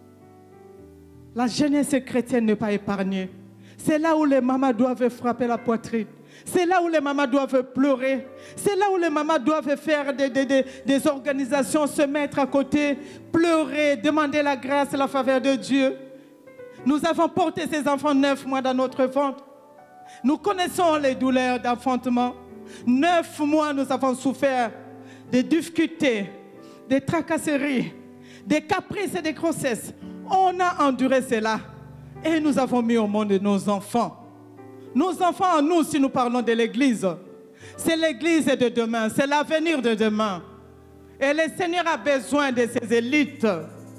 La jeunesse chrétienne n'est pas épargnée. C'est là où les mamans doivent frapper la poitrine. C'est là où les mamans doivent pleurer. C'est là où les mamans doivent faire des, des, des, des organisations, se mettre à côté, pleurer, demander la grâce et la faveur de Dieu. Nous avons porté ces enfants neuf mois dans notre ventre. Nous connaissons les douleurs d'enfantement. Neuf mois, nous avons souffert des difficultés, des tracasseries, des caprices et des grossesses. On a enduré cela et nous avons mis au monde nos enfants. Nos enfants en nous, si nous parlons de l'Église, c'est l'Église de demain, c'est l'avenir de demain. Et le Seigneur a besoin de ces élites.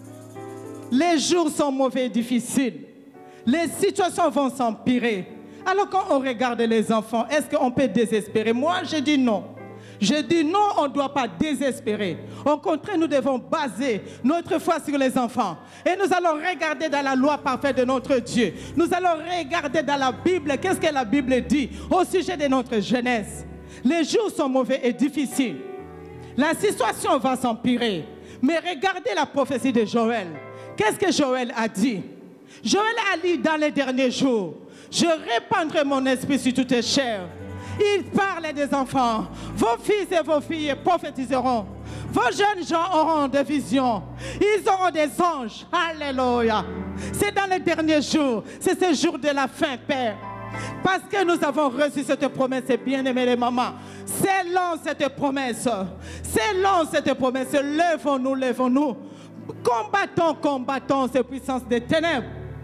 Les jours sont mauvais et difficiles. Les situations vont s'empirer. Alors quand on regarde les enfants, est-ce qu'on peut désespérer? Moi, je dis non. Je dis non, on ne doit pas désespérer. Au contraire, nous devons baser notre foi sur les enfants. Et nous allons regarder dans la loi parfaite de notre Dieu. Nous allons regarder dans la Bible, qu'est-ce que la Bible dit au sujet de notre jeunesse. Les jours sont mauvais et difficiles. La situation va s'empirer. Mais regardez la prophétie de Joël. Qu'est-ce que Joël a dit? Joël a dit dans les derniers jours, je répandrai mon esprit sur toutes les chairs. Il parle des enfants. Vos fils et vos filles prophétiseront. Vos jeunes gens auront des visions. Ils auront des anges. Alléluia. C'est dans les derniers jours. C'est ce jour de la fin, Père. Parce que nous avons reçu cette promesse, bien-aimés les mamans. C'est long cette promesse. C'est long cette promesse. Lèvons-nous, lèvons-nous. Combattons, combattons ces puissances des ténèbres.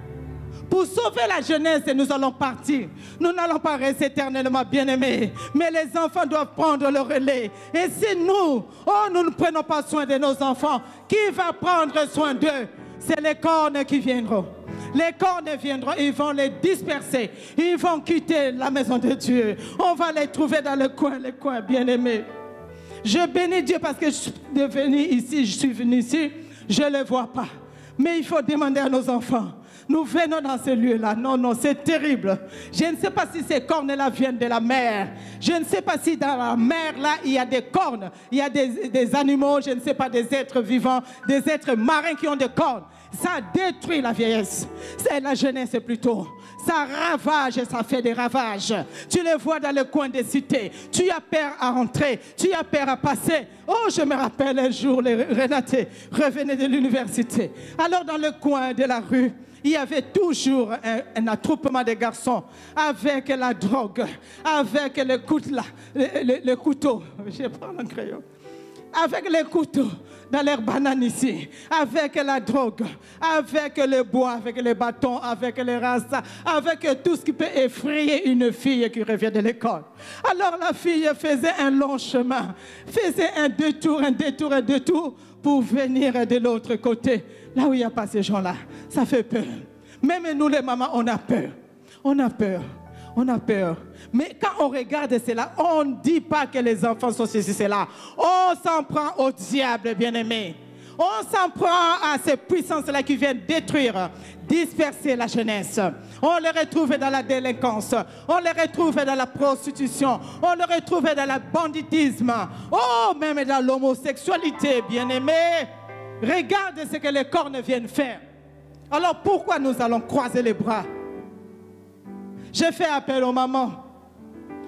Pour sauver la jeunesse, nous allons partir. Nous n'allons pas rester éternellement bien-aimés. Mais les enfants doivent prendre le relais. Et si nous, oh, nous ne prenons pas soin de nos enfants, qui va prendre soin d'eux? C'est les cornes qui viendront. Les cornes viendront, ils vont les disperser. Ils vont quitter la maison de Dieu. On va les trouver dans le coin, les coins bien-aimés. Je bénis Dieu parce que je suis venu ici, je suis venu ici, je ne le vois pas. Mais il faut demander à nos enfants. Nous venons dans ce lieu-là. Non, non, c'est terrible. Je ne sais pas si ces cornes-là viennent de la mer. Je ne sais pas si dans la mer-là, il y a des cornes. Il y a des, des animaux, je ne sais pas, des êtres vivants, des êtres marins qui ont des cornes. Ça détruit la vieillesse. C'est la jeunesse plutôt. Ça ravage et ça fait des ravages. Tu les vois dans le coin des cités. Tu as peur à entrer. Tu as peur à passer. Oh, je me rappelle un jour, les Renaté revenait de l'université. Alors dans le coin de la rue, il y avait toujours un, un attroupement de garçons avec la drogue, avec le, couteau, le, le, le couteau, je prends un crayon, avec les couteaux dans leurs bananes ici, avec la drogue, avec le bois, avec les bâtons, avec les rastas, avec tout ce qui peut effrayer une fille qui revient de l'école. Alors la fille faisait un long chemin, faisait un détour, un détour, un détour pour venir de l'autre côté. Là où il n'y a pas ces gens-là, ça fait peur. Même nous les mamans, on a peur. On a peur. On a peur. Mais quand on regarde cela, on ne dit pas que les enfants sont ceci, cela. On s'en prend au diable, bien-aimé. On s'en prend à ces puissances-là qui viennent détruire, disperser la jeunesse. On les retrouve dans la délinquance. On les retrouve dans la prostitution. On les retrouve dans le banditisme. Oh, même dans l'homosexualité, bien-aimé. Regarde ce que les cornes viennent faire. Alors pourquoi nous allons croiser les bras? Je fais appel aux mamans.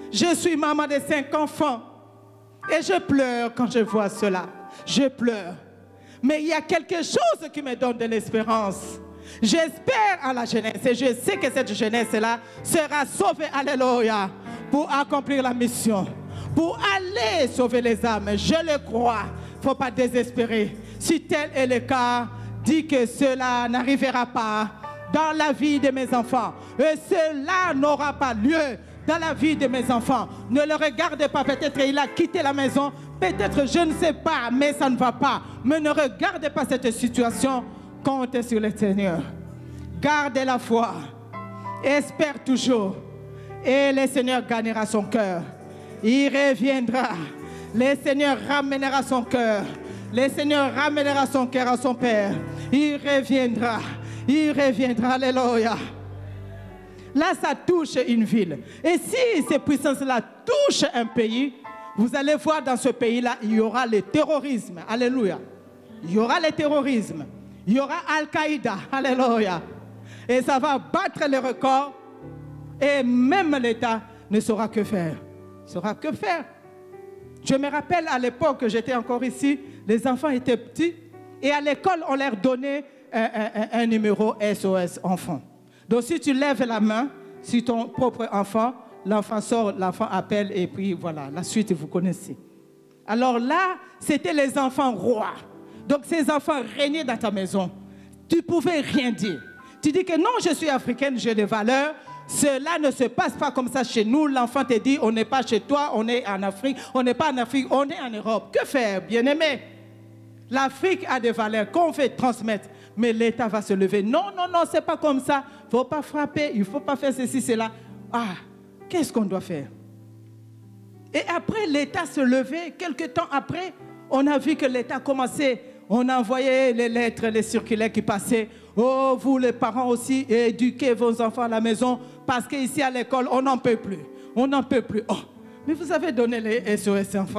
Je suis maman de cinq enfants. Et je pleure quand je vois cela. Je pleure. Mais il y a quelque chose qui me donne de l'espérance. J'espère à la jeunesse. Et je sais que cette jeunesse-là sera sauvée. Alléluia. Pour accomplir la mission. Pour aller sauver les âmes. Je le crois. Il ne faut pas désespérer. Si tel est le cas, dis que cela n'arrivera pas dans la vie de mes enfants. Et cela n'aura pas lieu dans la vie de mes enfants. Ne le regardez pas, peut-être il a quitté la maison, peut-être je ne sais pas, mais ça ne va pas. Mais ne regardez pas cette situation, comptez sur le Seigneur. Gardez la foi, espère toujours, et le Seigneur gagnera son cœur. Il reviendra, le Seigneur ramènera son cœur, le Seigneur ramènera son cœur à son Père. Il reviendra, il reviendra, alléluia. Là, ça touche une ville. Et si ces puissances-là touchent un pays, vous allez voir dans ce pays-là, il y aura le terrorisme. Alléluia. Il y aura le terrorisme. Il y aura Al-Qaïda. Alléluia. Et ça va battre les records. Et même l'État ne saura que faire. Ne saura que faire. Je me rappelle à l'époque que j'étais encore ici, les enfants étaient petits. Et à l'école, on leur donnait un, un, un numéro S O S enfant. Donc si tu lèves la main sur ton propre enfant, l'enfant sort, l'enfant appelle et puis voilà, la suite vous connaissez. Alors là, c'était les enfants rois. Donc ces enfants régnaient dans ta maison. Tu ne pouvais rien dire. Tu dis que non, je suis africaine, j'ai des valeurs. Cela ne se passe pas comme ça chez nous. L'enfant te dit, on n'est pas chez toi, on est en Afrique. On n'est pas en Afrique, on est en Europe. Que faire, bien-aimé? L'Afrique a des valeurs qu'on veut transmettre. Mais l'État va se lever. Non, non, non, c'est pas comme ça. Il ne faut pas frapper, il ne faut pas faire ceci, cela. Ah, qu'est-ce qu'on doit faire? Et après, l'État se levait. Quelques temps après, on a vu que l'État commençait. On envoyait les lettres, les circulaires qui passaient. Oh, vous les parents aussi, éduquez vos enfants à la maison. Parce qu'ici à l'école, on n'en peut plus. On n'en peut plus. Oh, mais vous avez donné les S O S enfants.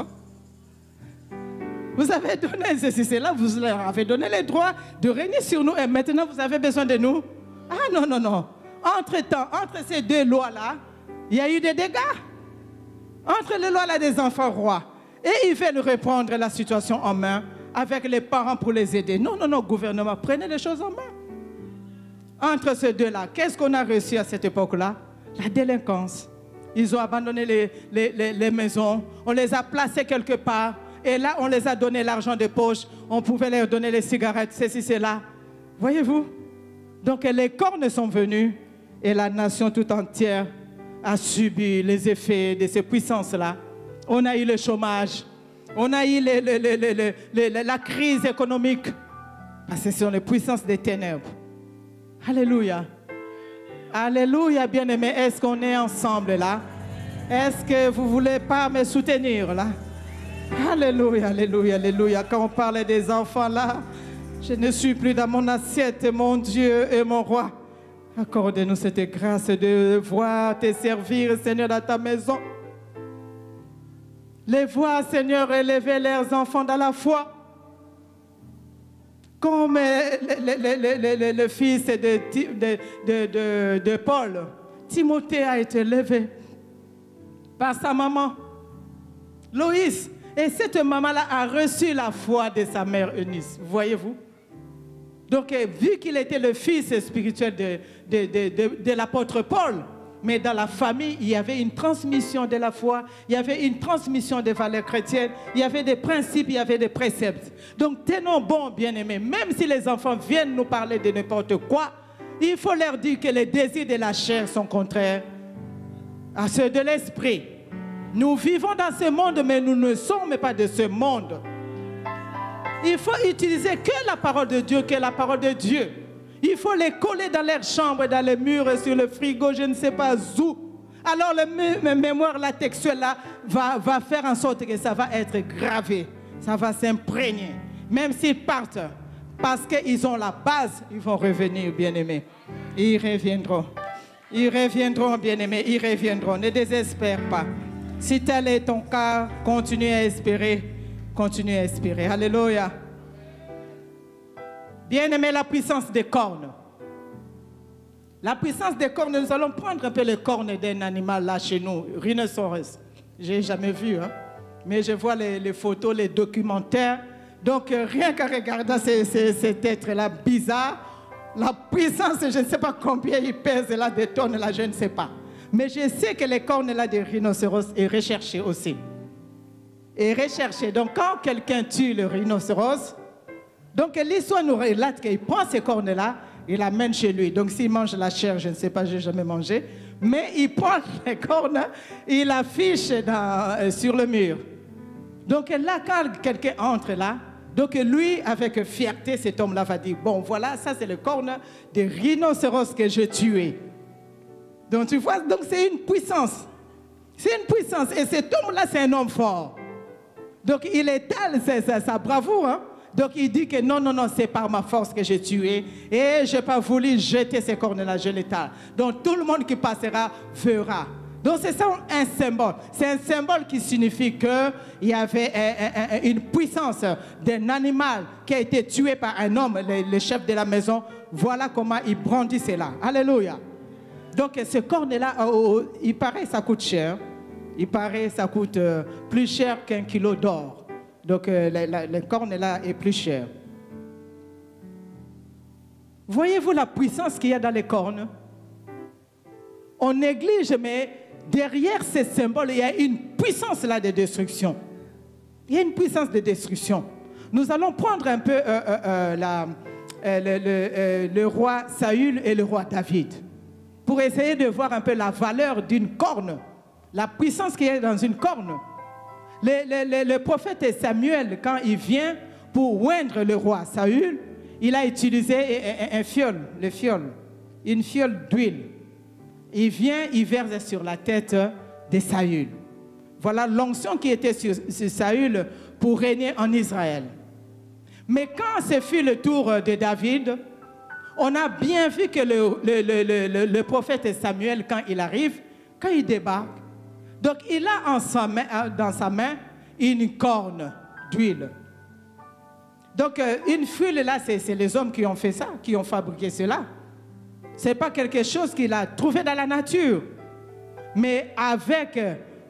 Vous avez donné ceci, cela, vous leur avez donné le droit de régner sur nous et maintenant vous avez besoin de nous. Ah non, non, non. Entre-temps, entre ces deux lois-là, il y a eu des dégâts. Entre les lois-là des enfants rois. Et ils veulent reprendre la situation en main avec les parents pour les aider. Non, non, non, gouvernement, prenez les choses en main. Entre ces deux-là, qu'est-ce qu'on a reçu à cette époque-là? La délinquance. Ils ont abandonné les, les, les, les maisons, on les a placés quelque part. Et là, on les a donné l'argent de poche. On pouvait leur donner les cigarettes, ceci, cela. Voyez-vous? Donc, les cornes sont venus et la nation tout entière a subi les effets de ces puissances-là. On a eu le chômage. On a eu les, les, les, les, les, les, la crise économique. Parce que ce sont les puissances des ténèbres. Alléluia. Alléluia, bien-aimés. Est-ce qu'on est ensemble là? Est-ce que vous ne voulez pas me soutenir là? Alléluia, alléluia, alléluia. Quand on parle des enfants là, je ne suis plus dans mon assiette, mon Dieu et mon roi. Accorde-nous cette grâce de voir te servir, Seigneur, dans ta maison. Les voir, Seigneur, élever leurs enfants dans la foi. Comme le, le, le, le, le fils de, de, de, de, de Paul, Timothée a été élevé par sa maman, Loïs. Et cette maman-là a reçu la foi de sa mère Eunice. Voyez-vous? Donc, vu qu'il était le fils spirituel de, de, de, de, de l'apôtre Paul, mais dans la famille, il y avait une transmission de la foi, il y avait une transmission des valeurs chrétiennes, il y avait des principes, il y avait des préceptes. Donc, tenons bon, bien-aimés, même si les enfants viennent nous parler de n'importe quoi, il faut leur dire que les désirs de la chair sont contraires à ceux de l'esprit. Nous vivons dans ce monde, mais nous ne sommes pas de ce monde. Il faut utiliser que la parole de Dieu, que la parole de Dieu. Il faut les coller dans leurs chambres, dans les murs, sur le frigo, je ne sais pas où. Alors le mémoire là, textuel là, va, va faire en sorte que ça va être gravé. Ça va s'imprégner. Même s'ils partent, parce qu'ils ont la base, ils vont revenir, bien-aimés. Ils reviendront. Ils reviendront, bien-aimés, ils reviendront. Ne désespère pas. Si tel est ton cas, continue à espérer. Continue à espérer. Alléluia. Bien-aimé, la puissance des cornes. La puissance des cornes, nous allons prendre un peu les cornes d'un animal là chez nous, rhinocéros. Je n'ai jamais vu, hein? Mais je vois les, les photos, les documentaires. Donc, euh, rien qu'à regarder ces, ces, cet être-là bizarre, la puissance, je ne sais pas combien il pèse là, des tonnes là, je ne sais pas. Mais je sais que les cornes là des rhinocéros est recherché aussi. Et recherché. Donc, quand quelqu'un tue le rhinocéros, donc l'histoire nous relate qu'il prend ces cornes là, il l'amène chez lui. Donc, s'il mange la chair, je ne sais pas, je n'ai jamais mangé, mais il prend les cornes, il l'affiche euh, sur le mur. Donc là, quand quelqu'un entre là, donc lui, avec fierté, cet homme-là va dire, bon, voilà, ça c'est le corne des rhinocéros que j'ai tué. Donc tu vois, donc c'est une puissance. C'est une puissance. Et cet homme-là, c'est un homme fort. Donc il étale sa, sa bravoure. Hein? Donc il dit que non, non, non, c'est par ma force que j'ai tué. Et je n'ai pas voulu jeter ces cornes-là, je l'étale. Donc tout le monde qui passera verra. Donc c'est ça un symbole. C'est un symbole qui signifie qu'il y avait un, un, une puissance d'un animal qui a été tué par un homme, le, le chef de la maison. Voilà comment il brandit cela. Alléluia. Donc ce corne-là, oh, oh, il paraît que ça coûte cher. Il paraît que ça coûte euh, plus cher qu'un kilo d'or. Donc euh, le, le corne-là est plus cher. Voyez-vous la puissance qu'il y a dans les cornes? On néglige, mais derrière ces symboles, il y a une puissance là de destruction. Il y a une puissance de destruction. Nous allons prendre un peu euh, euh, euh, la, euh, le, le, euh, le roi Saül et le roi David pour essayer de voir un peu la valeur d'une corne, la puissance qu'il y a dans une corne. Le, le, le, le prophète Samuel, quand il vient pour oindre le roi Saül, il a utilisé un, un, un fiole, le fiole, une fiole d'huile. Il vient, il verse sur la tête de Saül. Voilà l'onction qui était sur, sur Saül pour régner en Israël. Mais quand ce fut le tour de David, on a bien vu que le, le, le, le, le prophète Samuel, quand il arrive, quand il débarque, donc il a en sa main, dans sa main une corne d'huile. Donc une fuile là, c'est les hommes qui ont fait ça, qui ont fabriqué cela. Ce n'est pas quelque chose qu'il a trouvé dans la nature. Mais avec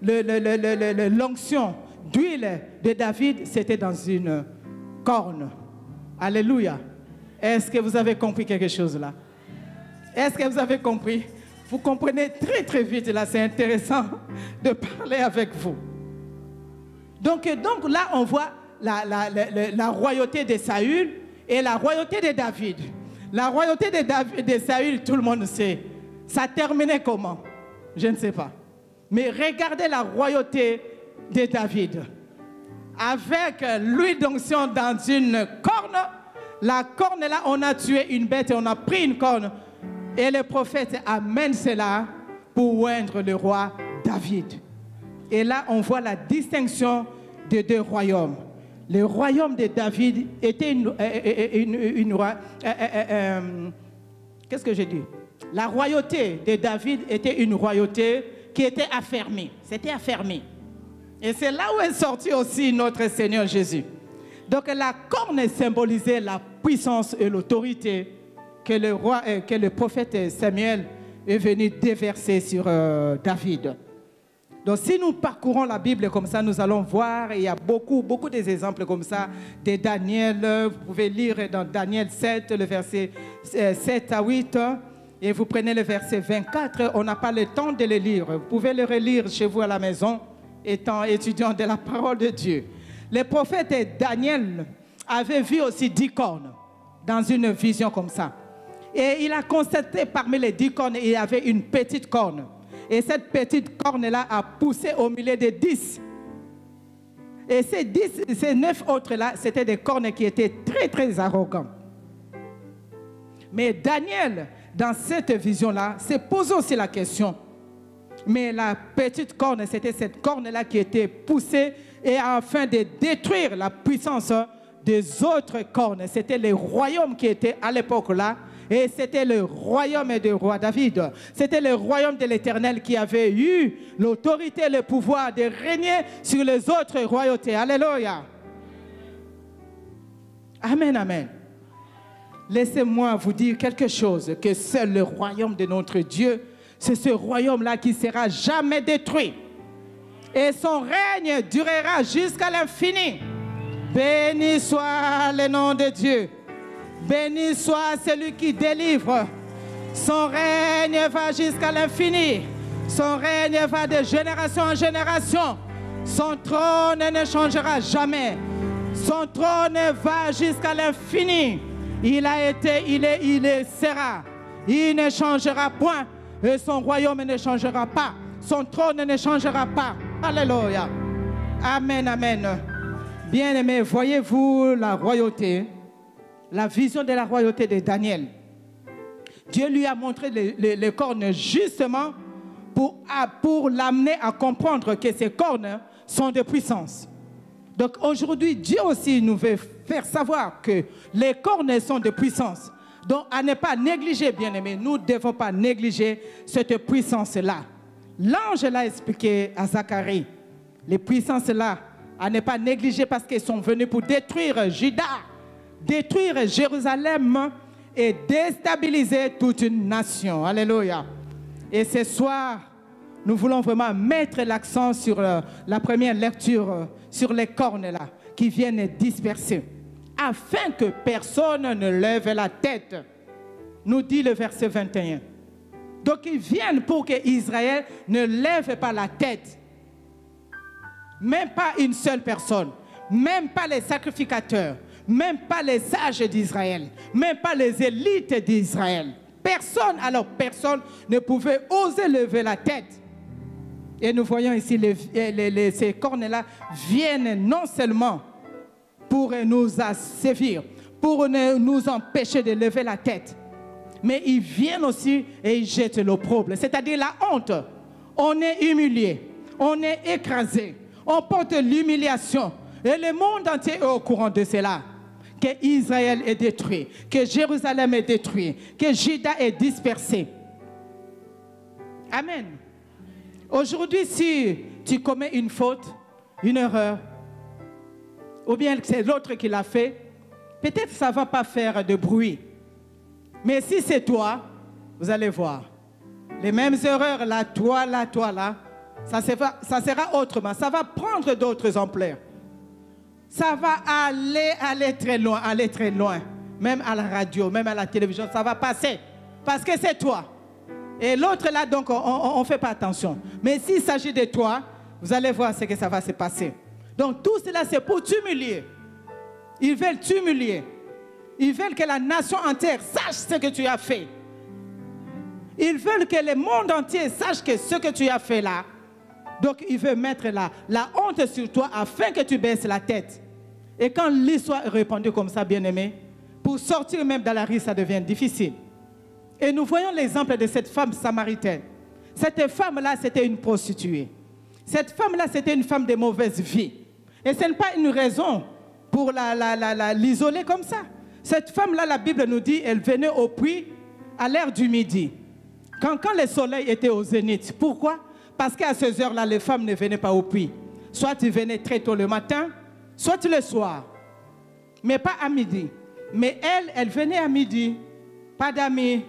l'onction d'huile de David, c'était dans une corne. Alléluia. Est-ce que vous avez compris quelque chose là? Est-ce que vous avez compris? Vous comprenez très très vite là, c'est intéressant de parler avec vous. Donc, donc là, on voit la, la, la, la royauté de Saül et la royauté de David. La royauté de, David, de Saül, tout le monde sait. Ça terminait comment? Je ne sais pas. Mais regardez la royauté de David. Avec l'huile d'onction dans une corne, la corne là, on a tué une bête et on a pris une corne. Et le prophète amène cela pour oindre le roi David. Et là, on voit la distinction des deux royaumes. Le royaume de David était une... une, une, une euh, euh, euh, Qu'est-ce que j'ai dit? La royauté de David était une royauté qui était affermie. C'était affermie. Et c'est là où est sorti aussi notre Seigneur Jésus. Donc la corne symbolisait la puissance et l'autorité que le roi, euh, que le prophète Samuel est venu déverser sur euh, David. Donc si nous parcourons la Bible comme ça, nous allons voir, il y a beaucoup, beaucoup d'exemples comme ça, de Daniel. Vous pouvez lire dans Daniel sept, le verset sept à huit, et vous prenez le verset vingt-quatre, on n'a pas le temps de le lire. Vous pouvez le relire chez vous à la maison, étant étudiant de la parole de Dieu. Le prophète Daniel avait vu aussi dix cornes dans une vision comme ça. Et il a constaté parmi les dix cornes, il y avait une petite corne. Et cette petite corne-là a poussé au milieu de dix. Et ces dix, ces neuf autres-là, c'était des cornes qui étaient très, très arrogants. Mais Daniel, dans cette vision-là, s'est posé aussi la question. Mais la petite corne, c'était cette corne-là qui était poussée et afin de détruire la puissance des autres cornes. C'était les royaumes qui étaient à l'époque-là. Et c'était le royaume du roi David. C'était le royaume de l'Éternel qui avait eu l'autorité et le pouvoir de régner sur les autres royautés. Alléluia. Amen, amen. laissez-moi vous dire quelque chose, que seul le royaume de notre Dieu, c'est ce royaume-là qui ne sera jamais détruit. Et son règne durera jusqu'à l'infini. Béni soit le nom de Dieu. Béni soit celui qui délivre. Son règne va jusqu'à l'infini. Son règne va de génération en génération. Son trône ne changera jamais. Son trône va jusqu'à l'infini. Il a été, il est, il est, sera. Il ne changera point. Et son royaume ne changera pas. Son trône ne changera pas. Alléluia. Amen, amen. Bien-aimés, voyez-vous la royauté, la vision de la royauté de Daniel. Dieu lui a montré les, les, les cornes justement pour, pour l'amener à comprendre que ces cornes sont de puissance. Donc aujourd'hui, Dieu aussi nous veut faire savoir que les cornes sont de puissance. Donc à ne pas négliger, bien-aimés, nous ne devons pas négliger cette puissance-là. L'ange l'a expliqué à Zacharie. Les puissances-là, à ne pas négliger parce qu'elles sont venues pour détruire Juda, détruire Jérusalem et déstabiliser toute une nation. Alléluia. Et ce soir, nous voulons vraiment mettre l'accent sur euh, la première lecture, euh, sur les cornes là, qui viennent disperser, afin que personne ne lève la tête, nous dit le verset vingt et un. Donc ils viennent pour que Israël ne lève pas la tête. Même pas une seule personne, même pas les sacrificateurs, même pas les sages d'Israël, même pas les élites d'Israël. Personne, alors personne ne pouvait oser lever la tête. Et nous voyons ici les, les, les, ces cornes-là viennent non seulement pour nous assévir, pour nous empêcher de lever la tête, mais ils viennent aussi et ils jettent l'opprobre, c'est-à-dire la honte. On est humilié, on est écrasé, on porte l'humiliation. Et le monde entier est au courant de cela. Que Israël est détruit, que Jérusalem est détruit, que Juda est dispersé. Amen. Aujourd'hui, si tu commets une faute, une erreur, ou bien c'est l'autre qui l'a fait, peut-être ça ne va pas faire de bruit. Mais si c'est toi, vous allez voir. Les mêmes erreurs, là, toi, là, toi, là, ça sera, ça sera autrement. Ça va prendre d'autres ampleurs. Ça va aller, aller très loin, aller très loin. Même à la radio, même à la télévision, ça va passer. Parce que c'est toi. Et l'autre là, donc, on ne fait pas attention. Mais s'il s'agit de toi, vous allez voir ce que ça va se passer. Donc tout cela, c'est pour t'humilier. Ils veulent t'humilier. Ils veulent que la nation entière sache ce que tu as fait. Ils veulent que le monde entier sache que ce que tu as fait là. Donc ils veulent mettre la, la honte sur toi afin que tu baisses la tête. Et quand l'histoire est répandue comme ça, bien-aimé, pour sortir même dans la rue, ça devient difficile. Et nous voyons l'exemple de cette femme samaritaine. Cette femme-là, c'était une prostituée. Cette femme-là, c'était une femme de mauvaise vie. Et ce n'est pas une raison pour la, la, la, la, l'isoler comme ça. Cette femme-là, la Bible nous dit, elle venait au puits à l'heure du midi. Quand, quand le soleil était au zénith. Pourquoi? Parce qu'à ces heures-là, les femmes ne venaient pas au puits. Soit tu venais très tôt le matin, soit le soir. Mais pas à midi. Mais elle, elle venait à midi. Pas d'amis.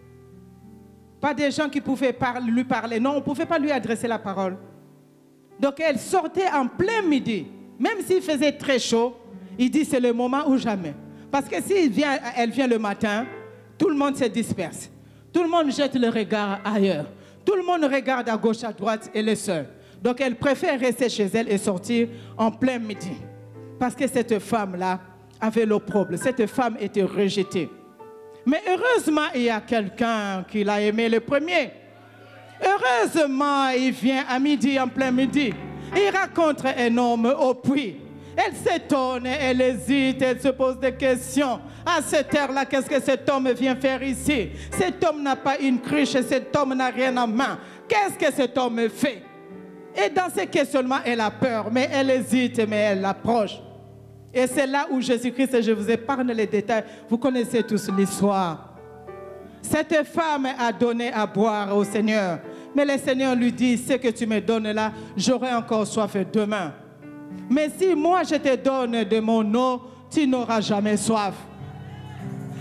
Pas des gens qui pouvaient parler, lui parler. Non, on ne pouvait pas lui adresser la parole. Donc elle sortait en plein midi. Même s'il faisait très chaud, il dit c'est le moment ou jamais. Parce que si vient, elle vient le matin, tout le monde se disperse. Tout le monde jette le regard ailleurs. Tout le monde regarde à gauche, à droite et les sœurs. Donc elle préfère rester chez elle et sortir en plein midi. Parce que cette femme-là avait l'opprobre. Cette femme était rejetée. Mais heureusement, il y a quelqu'un qui l'a aimé le premier. Heureusement, il vient à midi, en plein midi. Il rencontre un homme au puits. Elle s'étonne, elle hésite, elle se pose des questions. À cette heure-là, qu'est-ce que cet homme vient faire ici? Cet homme n'a pas une cruche, cet homme n'a rien en main. Qu'est-ce que cet homme fait? Et dans ces questionnements, elle a peur, mais elle hésite, mais elle approche. Et c'est là où Jésus-Christ, je vous épargne les détails, vous connaissez tous l'histoire. Cette femme a donné à boire au Seigneur. Mais le Seigneur lui dit, ce que tu me donnes là, j'aurai encore soif demain. Mais si moi je te donne de mon eau, tu n'auras jamais soif.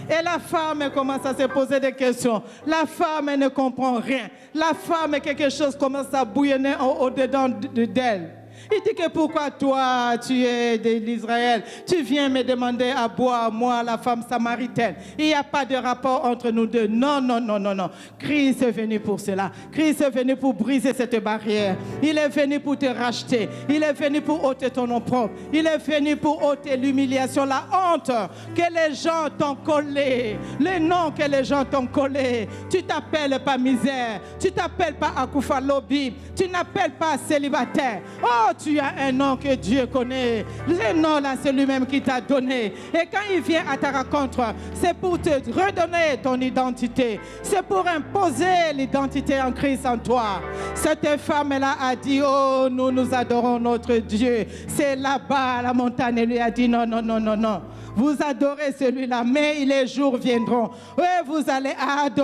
Et la femme commence à se poser des questions. La femme elle ne comprend rien. La femme, quelque chose commence à bouillonner au-dedans d'elle. Il dit que pourquoi toi, tu es de l'Israël, tu viens me demander à boire, moi, la femme samaritaine. Il n'y a pas de rapport entre nous deux. Non, non, non, non, non. Christ est venu pour cela. Christ est venu pour briser cette barrière. Il est venu pour te racheter. Il est venu pour ôter ton nom propre. Il est venu pour ôter l'humiliation, la honte que les gens t'ont collé. Les noms que les gens t'ont collé. Tu t'appelles pas misère. Tu t'appelles pas Akoufa Lobi. Tu n'appelles pas célibataire. Oh, tu as un nom que Dieu connaît. Le nom là, c'est lui-même qui t'a donné. Et quand il vient à ta rencontre, c'est pour te redonner ton identité. C'est pour imposer l'identité en Christ en toi. Cette femme-là a dit, oh, nous, nous adorons notre Dieu. C'est là-bas, à la montagne. Elle lui a dit, non, non, non, non, non. Vous adorez celui-là, mais les jours viendront. Oui, vous allez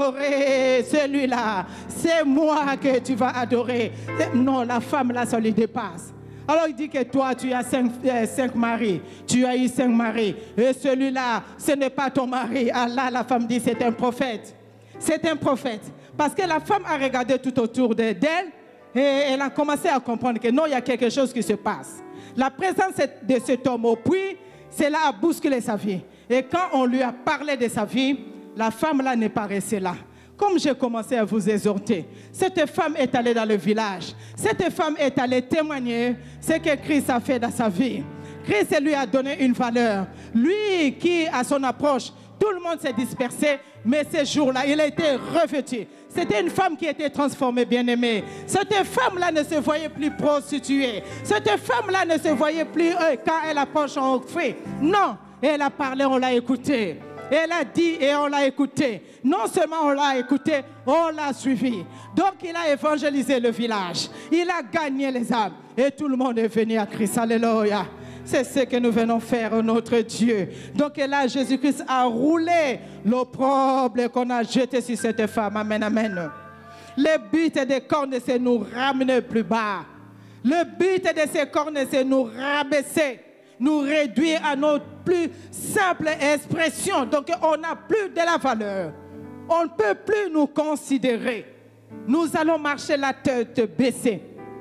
adorer celui-là. C'est moi que tu vas adorer. Non, la femme là, ça lui dépasse. Alors il dit que toi, tu as cinq, euh, cinq maris. Tu as eu cinq maris. Et celui-là, ce n'est pas ton mari. Ah là, la femme dit, c'est un prophète. C'est un prophète. Parce que la femme a regardé tout autour d'elle et elle a commencé à comprendre que non, il y a quelque chose qui se passe. La présence de cet homme au puits, cela a bousculé sa vie. Et quand on lui a parlé de sa vie, la femme-là n'est pas restée là. Comme j'ai commencé à vous exhorter, cette femme est allée dans le village. Cette femme est allée témoigner ce que Christ a fait dans sa vie. Christ lui a donné une valeur. Lui qui, à son approche, tout le monde s'est dispersé, mais ce jour-là, il a été revêtu. C'était une femme qui était transformée, bien-aimée. Cette femme-là ne se voyait plus prostituée. Cette femme-là ne se voyait plus euh, quand elle approche en fait. Non, elle a parlé, on l'a écoutée. Elle a dit et on l'a écouté. Non seulement on l'a écouté, on l'a suivi. Donc il a évangélisé le village. Il a gagné les âmes. Et tout le monde est venu à Christ. Alléluia. C'est ce que nous venons faire, notre Dieu. Donc là, Jésus-Christ a roulé l'opprobre qu'on a jeté sur cette femme. Amen, amen. Le but des cornes, c'est nous ramener plus bas. Le but de ces cornes, c'est nous rabaisser. Nous réduire à notre plus simple expression. Donc on n'a plus de la valeur. On ne peut plus nous considérer. Nous allons marcher la tête baissée.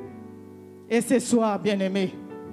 Et ce soir, bien-aimés,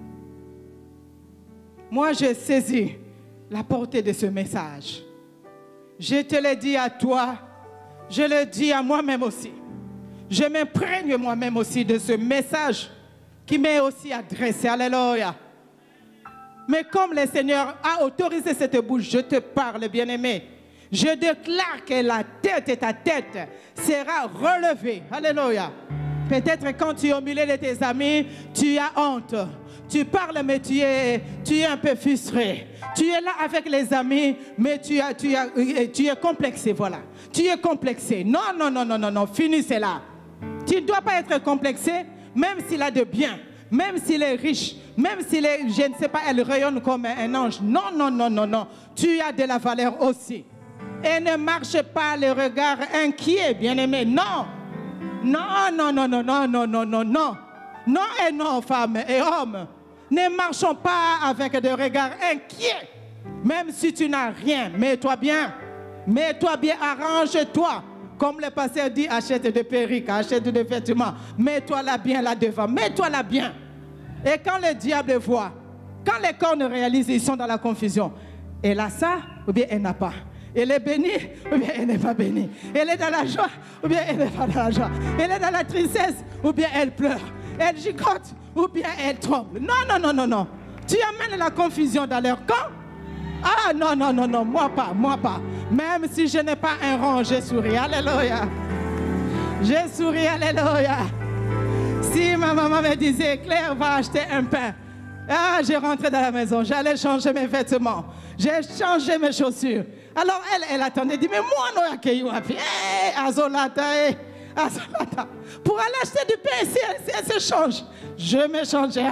moi j'ai saisi la portée de ce message. Je te le dis à toi, je le dis à moi-même aussi. Je m'imprègne moi-même aussi de ce message qui m'est aussi adressé. Alléluia. Mais comme le Seigneur a autorisé cette bouche, je te parle, bien-aimé. Je déclare que la tête et ta tête sera relevée. Alléluia. Peut-être quand tu es au milieu de tes amis, tu as honte. Tu parles, mais tu es, tu es un peu frustré. Tu es là avec les amis, mais tu, as, tu, as, tu es complexé, voilà. Tu es complexé. Non, non, non, non, non, non, finis cela. Tu ne dois pas être complexé, même s'il a de bien. Même s'il est riche, même s'il est, je ne sais pas, elle rayonne comme un ange. Non, non, non, non, non. Tu as de la valeur aussi. Et ne marche pas le regard inquiet, bien-aimé. Non. Non, non, non, non, non, non, non, non, non. Non et non, femmes et hommes. Ne marchons pas avec des regards inquiets. Même si tu n'as rien, mets-toi bien. Mets-toi bien, arrange-toi. Comme le pasteur dit, achète des perruques, achète des vêtements. Mets-toi là bien là devant. Mets-toi là bien. Et quand le diable voit, quand les cornes réalisent, ils sont dans la confusion. Elle a ça ou bien elle n'a pas. Elle est bénie ou bien elle n'est pas bénie. Elle est dans la joie ou bien elle n'est pas dans la joie. Elle est dans la tristesse ou bien elle pleure. Elle gigote ou bien elle tremble. Non, non, non, non, non. Tu amènes la confusion dans leur camp. Ah non, non, non, non, moi pas, moi pas. Même si je n'ai pas un rond, je souris. Alléluia. Je souris, alléluia. Si ma maman me disait, Claire va acheter un pain. Ah, je rentrais dans la maison, j'allais changer mes vêtements. J'ai changé mes chaussures. Alors elle, elle attendait, elle dit, mais moi, non, il y a qui Azolata, Azolata. Pour aller acheter du pain, si elle, elle se change. Je me changeais.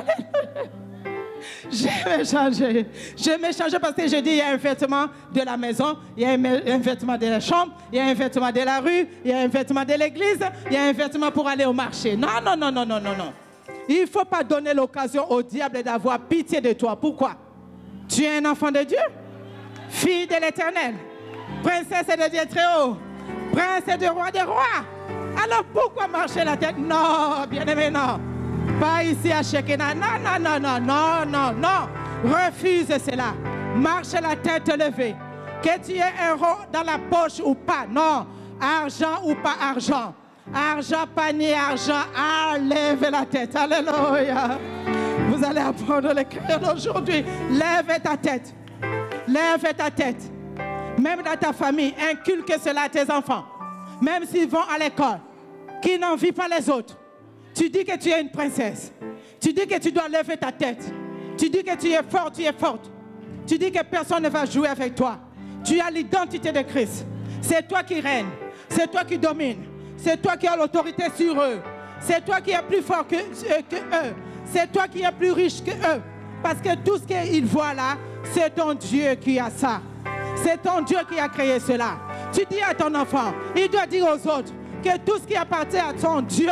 Je vais changer. Je vais changer parce que je dis il y a un vêtement de la maison, il y a un, un vêtement de la chambre, il y a un vêtement de la rue, il y a un vêtement de l'église, il y a un vêtement pour aller au marché. Non, non, non, non, non, non, non. Il ne faut pas donner l'occasion au diable d'avoir pitié de toi. Pourquoi? Tu es un enfant de Dieu, fille de l'Éternel. Princesse de Dieu très haut. Prince du roi des rois. Alors pourquoi marcher la tête? Non, bien-aimé, non. Pas ici à Shekinah. Non, non, non, non, non, non, non. Refuse cela. Marche la tête levée. Que tu aies un rond dans la poche ou pas. Non. Argent ou pas argent. Argent, panier, argent. Ah, lève la tête. Alléluia. Vous allez apprendre le cœur d'aujourd'hui. Lève ta tête. Lève ta tête. Même dans ta famille, inculque cela à tes enfants. Même s'ils vont à l'école, qui n'envient pas les autres. Tu dis que tu es une princesse. Tu dis que tu dois lever ta tête. Tu dis que tu es fort, tu es forte. Tu dis que personne ne va jouer avec toi. Tu as l'identité de Christ. C'est toi qui règnes. C'est toi qui domines. C'est toi qui as l'autorité sur eux. C'est toi qui es plus fort que, euh, que eux. C'est toi qui es plus riche que eux. Parce que tout ce qu'ils voient là, c'est ton Dieu qui a ça. C'est ton Dieu qui a créé cela. Tu dis à ton enfant, il doit dire aux autres que tout ce qui appartient à ton Dieu,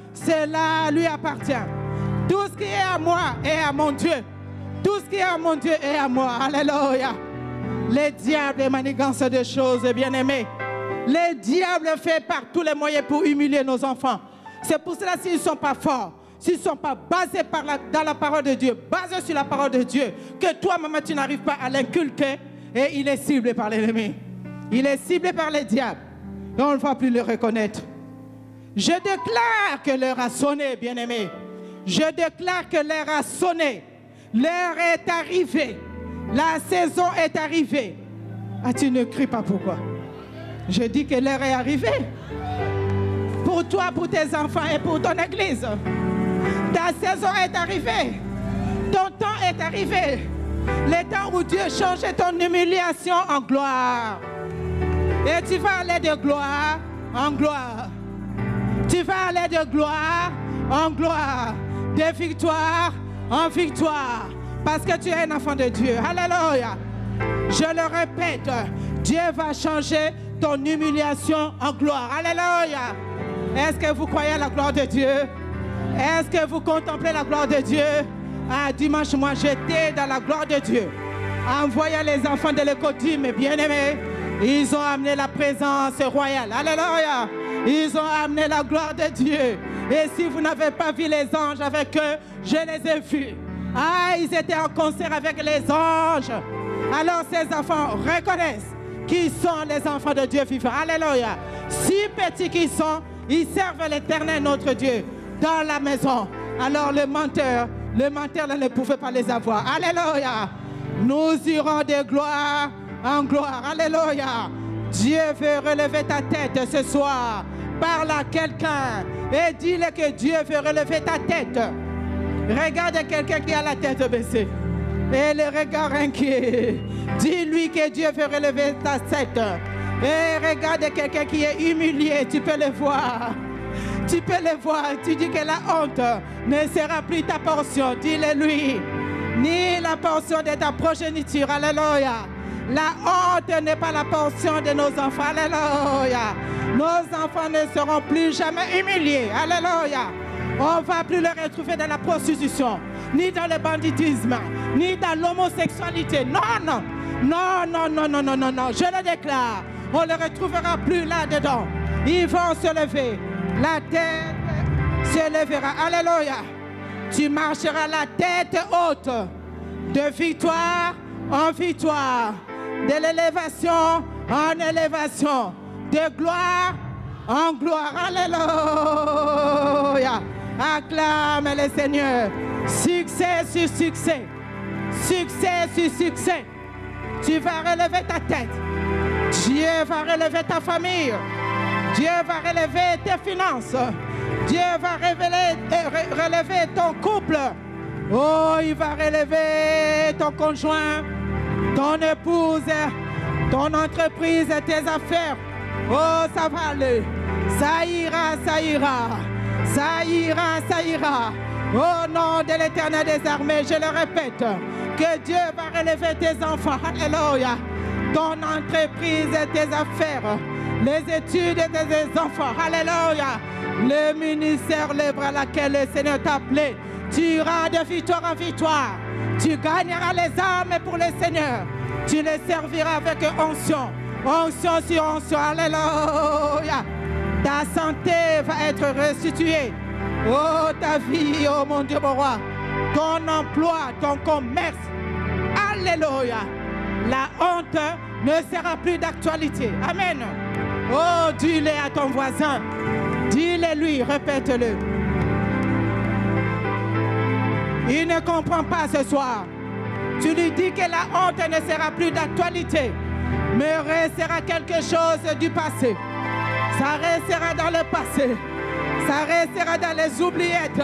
cela lui appartient. Tout ce qui est à moi est à mon Dieu. Tout ce qui est à mon Dieu est à moi. Alléluia. Les diables manigancent des choses, bien-aimés. Les diables fait par tous les moyens pour humilier nos enfants. C'est pour cela s'ils ne sont pas forts, s'ils ne sont pas basés par la, dans la parole de Dieu, basés sur la parole de Dieu, que toi, maman, tu n'arrives pas à l'inculquer, et il est ciblé par l'ennemi. Il est ciblé par les diables. Et on ne va plus le reconnaître. Je déclare que l'heure a sonné, bien-aimé. Je déclare que l'heure a sonné. L'heure est arrivée. La saison est arrivée. Ah, tu ne cries pas pourquoi? Je dis que l'heure est arrivée. Pour toi, pour tes enfants et pour ton église. Ta saison est arrivée. Ton temps est arrivé. Le temps où Dieu change ton humiliation en gloire. Et tu vas aller de gloire en gloire. Tu vas aller de gloire en gloire. De victoire en victoire. Parce que tu es un enfant de Dieu. Alléluia. Je le répète. Dieu va changer ton humiliation en gloire. Alléluia. Est-ce que vous croyez à la gloire de Dieu? Est-ce que vous contemplez la gloire de Dieu? Ah, dimanche, moi, j'étais dans la gloire de Dieu. En voyant les enfants de l'école, mes bien-aimés, ils ont amené la présence royale. Alléluia. Ils ont amené la gloire de Dieu. Et si vous n'avez pas vu les anges avec eux, je les ai vus. Ah, ils étaient en concert avec les anges. Alors ces enfants reconnaissent qui sont les enfants de Dieu vivant. Alléluia. Si petits qu'ils sont, ils servent l'Éternel notre Dieu dans la maison. Alors le menteur, le menteur ne pouvait pas les avoir. Alléluia. Nous irons de gloire en gloire. Alléluia. Dieu veut relever ta tête ce soir. Parle à quelqu'un et dis-le que Dieu veut relever ta tête. Regarde quelqu'un qui a la tête baissée et le regard inquiet. Dis-lui que Dieu veut relever ta tête. Et regarde quelqu'un qui est humilié, tu peux le voir. Tu peux le voir, tu dis que la honte ne sera plus ta portion. Dis-le lui, ni la portion de ta progéniture. Alléluia. La honte n'est pas la portion de nos enfants. Alléluia. Nos enfants ne seront plus jamais humiliés. Alléluia. On ne va plus les retrouver dans la prostitution, ni dans le banditisme, ni dans l'homosexualité. Non, non. Non, non, non, non, non, non, non. Je le déclare. On ne les retrouvera plus là-dedans. Ils vont se lever. La tête se lèvera. Alléluia. Tu marcheras la tête haute. De victoire en victoire. De l'élévation en élévation. De gloire en gloire. Alléluia. Acclame le Seigneur. Succès sur succès. Succès sur succès. Tu vas relever ta tête. Dieu va relever ta famille. Dieu va relever tes finances. Dieu va révéler, euh, relever ton couple. Oh, il va relever ton conjoint, ton épouse, ton entreprise, tes affaires. Oh, ça va aller. Ça ira, ça ira. Ça ira, ça ira. Au nom de l'Éternel des armées, je le répète, que Dieu va relever tes enfants. Alléluia. Ton entreprise et tes affaires. Les études de tes enfants. Alléluia. Le ministère, l'œuvre à laquelle le Seigneur t'a appelé. Tu iras de victoire en victoire. Tu gagneras les âmes pour le Seigneur. Tu les serviras avec onction, Onction sur onction. Alléluia. Ta santé va être restituée. Oh, ta vie, oh mon Dieu, mon roi. Ton emploi, ton commerce. Alléluia. La honte ne sera plus d'actualité. Amen. Oh, dis-le à ton voisin. Dis-le lui, répète-le. Il ne comprend pas ce soir. Tu lui dis que la honte ne sera plus d'actualité, mais restera quelque chose du passé. Ça restera dans le passé. Ça restera dans les oubliettes.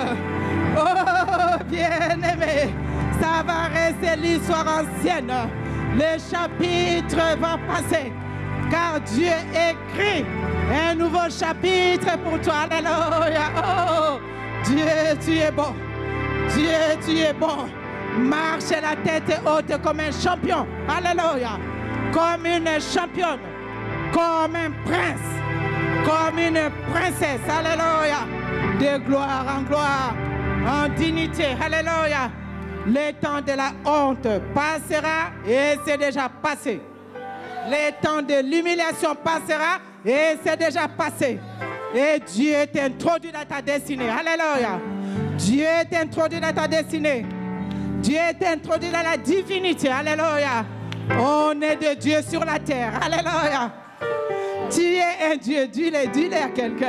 Oh, bien-aimé, ça va rester l'histoire ancienne. Les chapitres vont passer, car Dieu écrit un nouveau chapitre pour toi. Alléluia. Oh, Dieu, tu es bon. Dieu, tu es bon. Marche la tête haute comme un champion. Alléluia. Comme une championne. Comme un prince. Comme une princesse. Alléluia. De gloire en gloire. En dignité. Alléluia. Le temps de la honte passera et c'est déjà passé. Le temps de l'humiliation passera et c'est déjà passé. Et Dieu t'introduit dans ta destinée. Alléluia. Dieu t'introduit dans ta destinée. Dieu t'introduit dans la divinité. Alléluia. On est de Dieu sur la terre. Alléluia. Tu es un Dieu. Dis-le, dis-le à quelqu'un.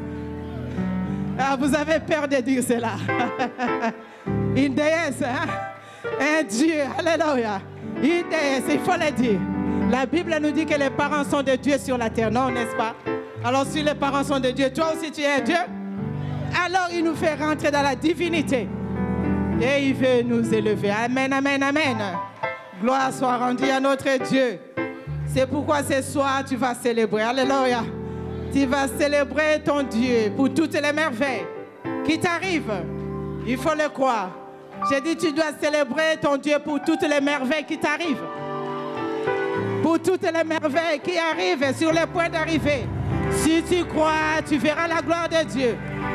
Ah, vous avez peur de dire cela. Une déesse, hein? Un Dieu. Alléluia. Une déesse, il faut le dire. La Bible nous dit que les parents sont de Dieu sur la terre, non, n'est-ce pas? Alors si les parents sont de Dieu, toi aussi tu es Dieu. Alors il nous fait rentrer dans la divinité. Et il veut nous élever. Amen, amen, amen. Gloire soit rendue à notre Dieu. C'est pourquoi ce soir tu vas célébrer. Alléluia. Tu vas célébrer ton Dieu pour toutes les merveilles qui t'arrivent. Il faut le croire. J'ai dit tu dois célébrer ton Dieu pour toutes les merveilles qui t'arrivent. Pour toutes les merveilles qui arrivent sur le point d'arriver. Si tu crois, tu verras la gloire de Dieu.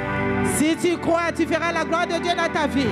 Si tu crois, tu verras la gloire de Dieu dans ta vie.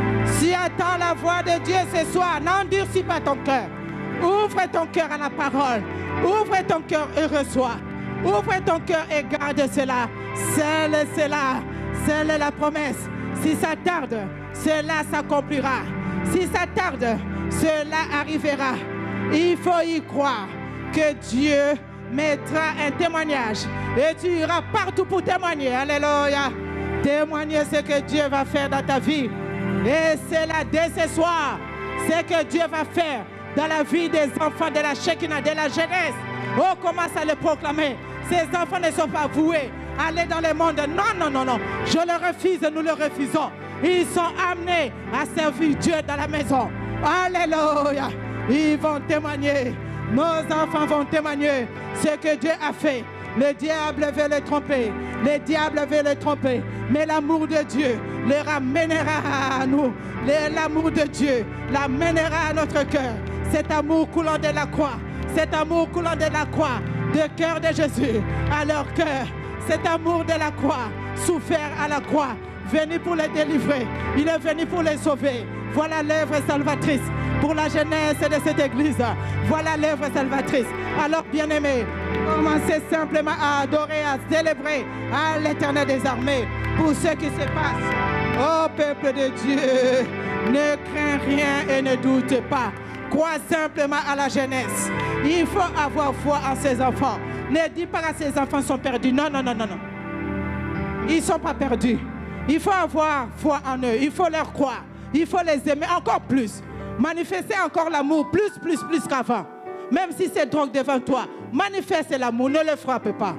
Si attends la voix de Dieu ce soir, n'endurcis pas ton cœur. Ouvre ton cœur à la parole. Ouvre ton cœur et reçois. Ouvre ton cœur et garde cela. Seule cela. Seule est la promesse. Si ça tarde, cela s'accomplira. Si ça tarde, cela arrivera. Il faut y croire que Dieu mettra un témoignage et tu iras partout pour témoigner. Alléluia. Témoigner ce que Dieu va faire dans ta vie. Et c'est là dès ce soir, ce que Dieu va faire dans la vie des enfants de la Shekinah, de la jeunesse. Oh, commence à le proclamer. Ces enfants ne sont pas voués à aller dans le monde. Non, non, non, non. Je le refuse, nous le refusons. Ils sont amenés à servir Dieu dans la maison. Alléluia. Ils vont témoigner. Nos enfants vont témoigner ce que Dieu a fait. Le diable veut le tromper. Le diable veut le tromper. Mais l'amour de Dieu le ramènera à nous. L'amour de Dieu l'amènera à notre cœur. Cet amour coulant de la croix. Cet amour coulant de la croix. De cœur de Jésus à leur cœur. Cet amour de la croix. Souffert à la croix. Venu pour les délivrer. Il est venu pour les sauver. Voilà l'œuvre salvatrice pour la jeunesse de cette église. Voilà l'œuvre salvatrice. Alors, bien-aimés, commencez simplement à adorer, à célébrer à l'Éternel des armées pour ce qui se passe. Oh, peuple de Dieu, ne crains rien et ne doute pas. Crois simplement à la jeunesse. Il faut avoir foi en ses enfants. Ne dis pas que ses enfants sont perdus. Non, non, non, non, non. Ils ne sont pas perdus. Il faut avoir foi en eux. Il faut leur croire. Il faut les aimer encore plus. Manifester encore l'amour plus, plus, plus qu'avant. Même si c'est drogue devant toi, manifeste l'amour, ne le frappe pas.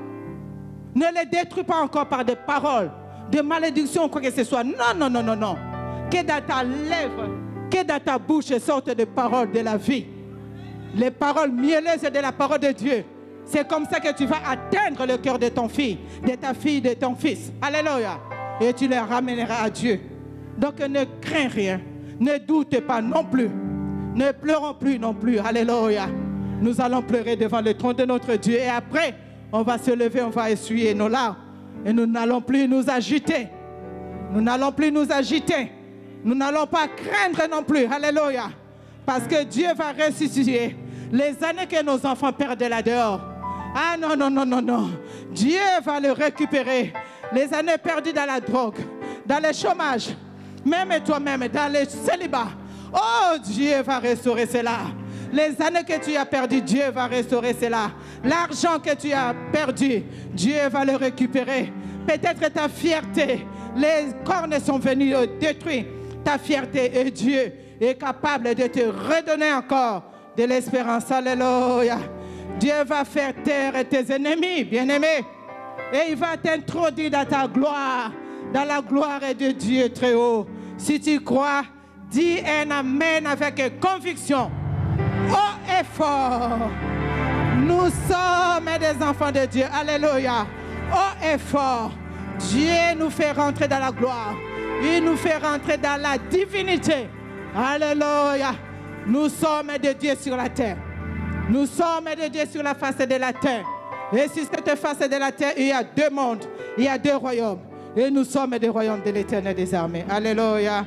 Ne le détruis pas encore par des paroles, de malédiction ou quoi que ce soit. Non, non, non, non, non. Que dans ta lèvre, que dans ta bouche sortent des paroles de la vie. Les paroles mielleuses de la parole de Dieu. C'est comme ça que tu vas atteindre le cœur de ton fils, de ta fille, de ton fils. Alléluia. Et tu les ramèneras à Dieu. Donc ne crains rien. Ne doute pas non plus. Ne pleurons plus non plus. Alléluia. Nous allons pleurer devant le trône de notre Dieu. Et après, on va se lever, on va essuyer nos larmes. Et nous n'allons plus nous agiter. Nous n'allons plus nous agiter. Nous n'allons pas craindre non plus. Alléluia. Parce que Dieu va ressusciter Les années que nos enfants perdent là-dehors. Ah non, non, non, non, non. Dieu va le récupérer. Les années perdues dans la drogue, dans le chômage, même toi-même, dans le célibat. Oh, Dieu va restaurer cela. Les années que tu as perdues, Dieu va restaurer cela. L'argent que tu as perdu, Dieu va le récupérer. Peut-être ta fierté, les cornes sont venus détruire ta fierté et Dieu est capable de te redonner encore de l'espérance. Alléluia. Dieu va faire taire tes ennemis, bien-aimés. Et il va t'introduire dans ta gloire, dans la gloire de Dieu très haut. Si tu crois, dis un amen avec conviction. Haut et fort. Nous sommes des enfants de Dieu. Alléluia. Haut et fort. Dieu nous fait rentrer dans la gloire. Il nous fait rentrer dans la divinité. Alléluia. Nous sommes de Dieu sur la terre. Nous sommes de Dieu sur la face de la terre. Et sur cette face de la terre, il y a deux mondes. Il y a deux royaumes. Et nous sommes des royaumes de l'Éternel des armées. Alléluia.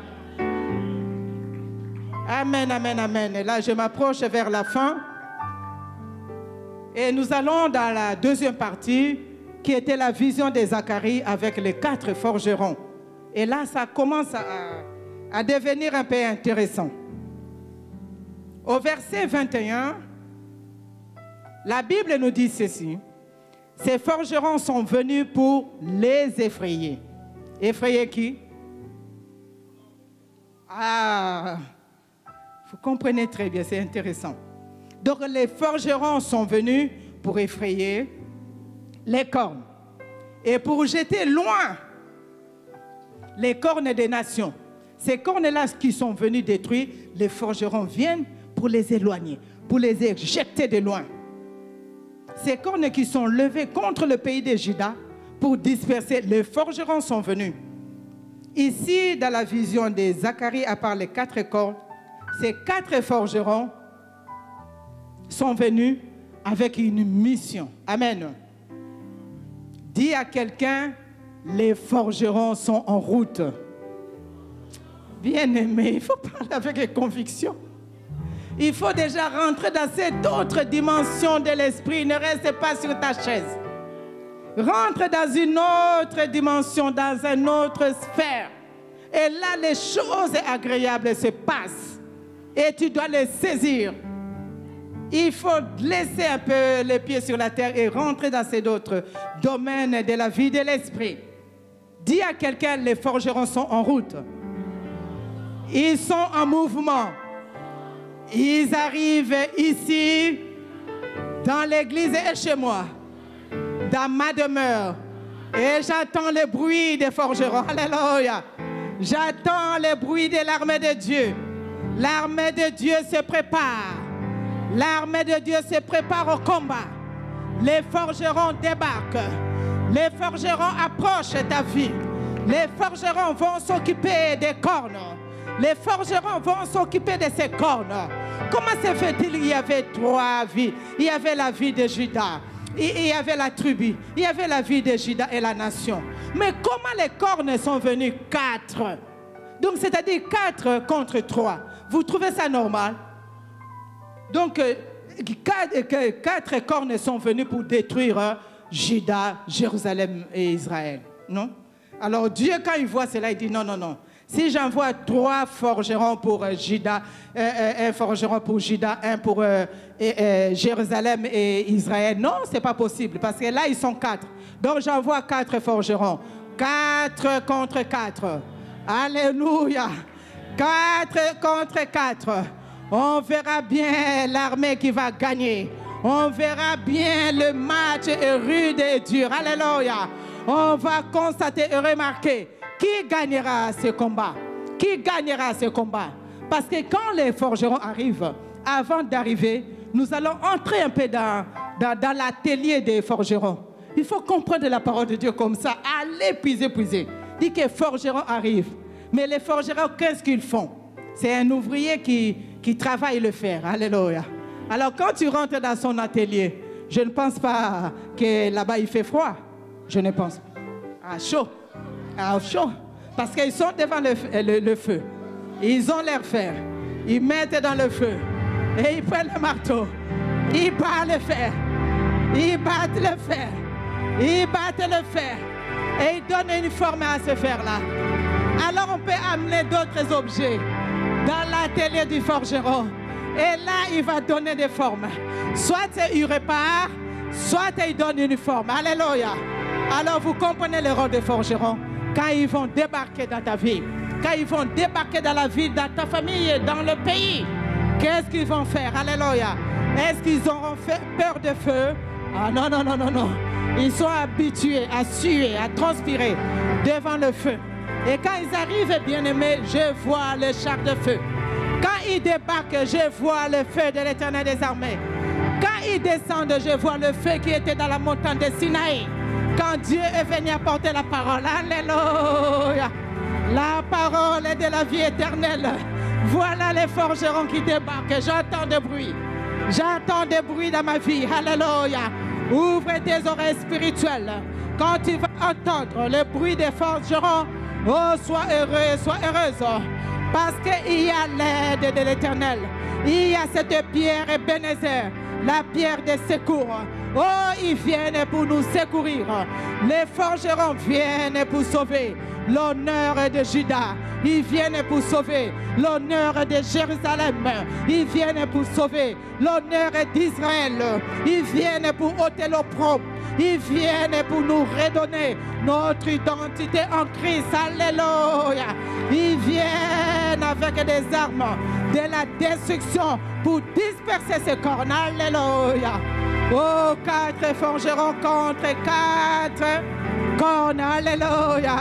Amen, amen, amen. Et là, je m'approche vers la fin. Et nous allons dans la deuxième partie, qui était la vision de Zacharie avec les quatre forgerons. Et là, ça commence à, à devenir un peu intéressant. Au verset vingt et un, la Bible nous dit ceci. Ces forgerons sont venus pour les effrayer. Effrayer qui? Ah, vous comprenez très bien, c'est intéressant. Donc les forgerons sont venus pour effrayer les cornes et pour jeter loin les cornes des nations. Ces cornes-là qui sont venus détruire, les forgerons viennent pour les éloigner, pour les éjecter de loin. Ces cornes qui sont levées contre le pays de Juda pour disperser, les forgerons sont venus. Ici, dans la vision de Zacharie, à part les quatre cornes, ces quatre forgerons sont venus avec une mission. Amen. Dis à quelqu'un, les forgerons sont en route. Bien-aimé, il faut parler avec conviction. Il faut déjà rentrer dans cette autre dimension de l'esprit. Ne reste pas sur ta chaise. Rentre dans une autre dimension, dans une autre sphère. Et là, les choses agréables se passent. Et tu dois les saisir. Il faut laisser un peu les pieds sur la terre et rentrer dans cet autre domaine de la vie de l'esprit. Dis à quelqu'un, les forgerons sont en route. Ils sont en mouvement. Ils arrivent ici, dans l'église et chez moi, dans ma demeure. Et j'attends le bruit des forgerons. Alléluia. J'attends le bruit de l'armée de Dieu. L'armée de Dieu se prépare. L'armée de Dieu se prépare au combat. Les forgerons débarquent. Les forgerons approchent ta vie. Les forgerons vont s'occuper des cornes. Les forgerons vont s'occuper de ces cornes. Comment se fait-il qu'il y avait trois vies? Il y avait la vie de Juda. Il y avait la tribu. Il y avait la vie de Juda et la nation. Mais comment les cornes sont venues? Quatre. Donc c'est-à-dire quatre contre trois. Vous trouvez ça normal? Donc quatre, quatre cornes sont venues pour détruire Juda, Jérusalem et Israël. Non? Alors Dieu, quand il voit cela, il dit non, non, non. Si j'envoie trois forgerons pour euh, Juda, euh, euh, un forgeron pour Juda, un pour euh, et, euh, Jérusalem et Israël, non, c'est pas possible parce que là ils sont quatre. Donc j'envoie quatre forgerons, quatre contre quatre. Alléluia. Quatre contre quatre. On verra bien l'armée qui va gagner. On verra bien le match est rude et dur. Alléluia. On va constater et remarquer qui gagnera ce combat. Qui gagnera ce combat. Parce que quand les forgerons arrivent, avant d'arriver, nous allons entrer un peu dans, dans, dans l'atelier des forgerons. Il faut comprendre la parole de Dieu comme ça. Allez puiser, puiser. Dit que les forgerons arrivent. Mais les forgerons, qu'est-ce qu'ils font? C'est un ouvrier qui, qui travaille le fer. Alléluia. Alors quand tu rentres dans son atelier, je ne pense pas que là-bas il fait froid. Je ne pense pas. Ah, chaud. Ah, chaud. Parce qu'ils sont devant le, le, le feu. Ils ont leur fer. Ils mettent dans le feu. Et ils prennent le marteau. Ils battent le fer. Ils battent le fer. Ils battent le fer. Et ils donnent une forme à ce fer-là. Alors on peut amener d'autres objets dans l'atelier du forgeron. Et là, il va donner des formes. Soit il répare, soit il donne une forme. Alléluia. Alors vous comprenez le rôle des forgerons. Quand ils vont débarquer dans ta vie, quand ils vont débarquer dans la ville, dans ta famille et dans le pays, qu'est-ce qu'ils vont faire? Alléluia. Est-ce qu'ils auront fait peur de feu? Ah non, non, non, non, non. Ils sont habitués à suer, à transpirer devant le feu. Et quand ils arrivent, bien-aimés, je vois le char de feu. Quand ils débarquent, je vois le feu de l'Éternel des armées. Quand ils descendent, je vois le feu qui était dans la montagne de Sinaï. Quand Dieu est venu apporter la parole, alléluia, la parole est de la vie éternelle. Voilà les forgerons qui débarquent. J'entends des bruits. J'entends des bruits dans ma vie. Alléluia. Ouvre tes oreilles spirituelles. Quand tu vas entendre le bruit des forgerons, oh, sois heureux, sois heureuse. Parce qu'il y a l'aide de l'Éternel. Il y a cette pierre Ebenezer, la pierre de secours. Oh, ils viennent pour nous secourir. Les forgerons viennent pour sauver l'honneur de Juda. Ils viennent pour sauver l'honneur de Jérusalem. Ils viennent pour sauver l'honneur d'Israël. Ils viennent pour ôter l'opprobre. Ils viennent pour nous redonner notre identité en Christ. Alléluia. Ils viennent avec des armes de la destruction pour disperser ces cornes. Alléluia. Oh, quatre forgerons contre quatre cornes. Alléluia.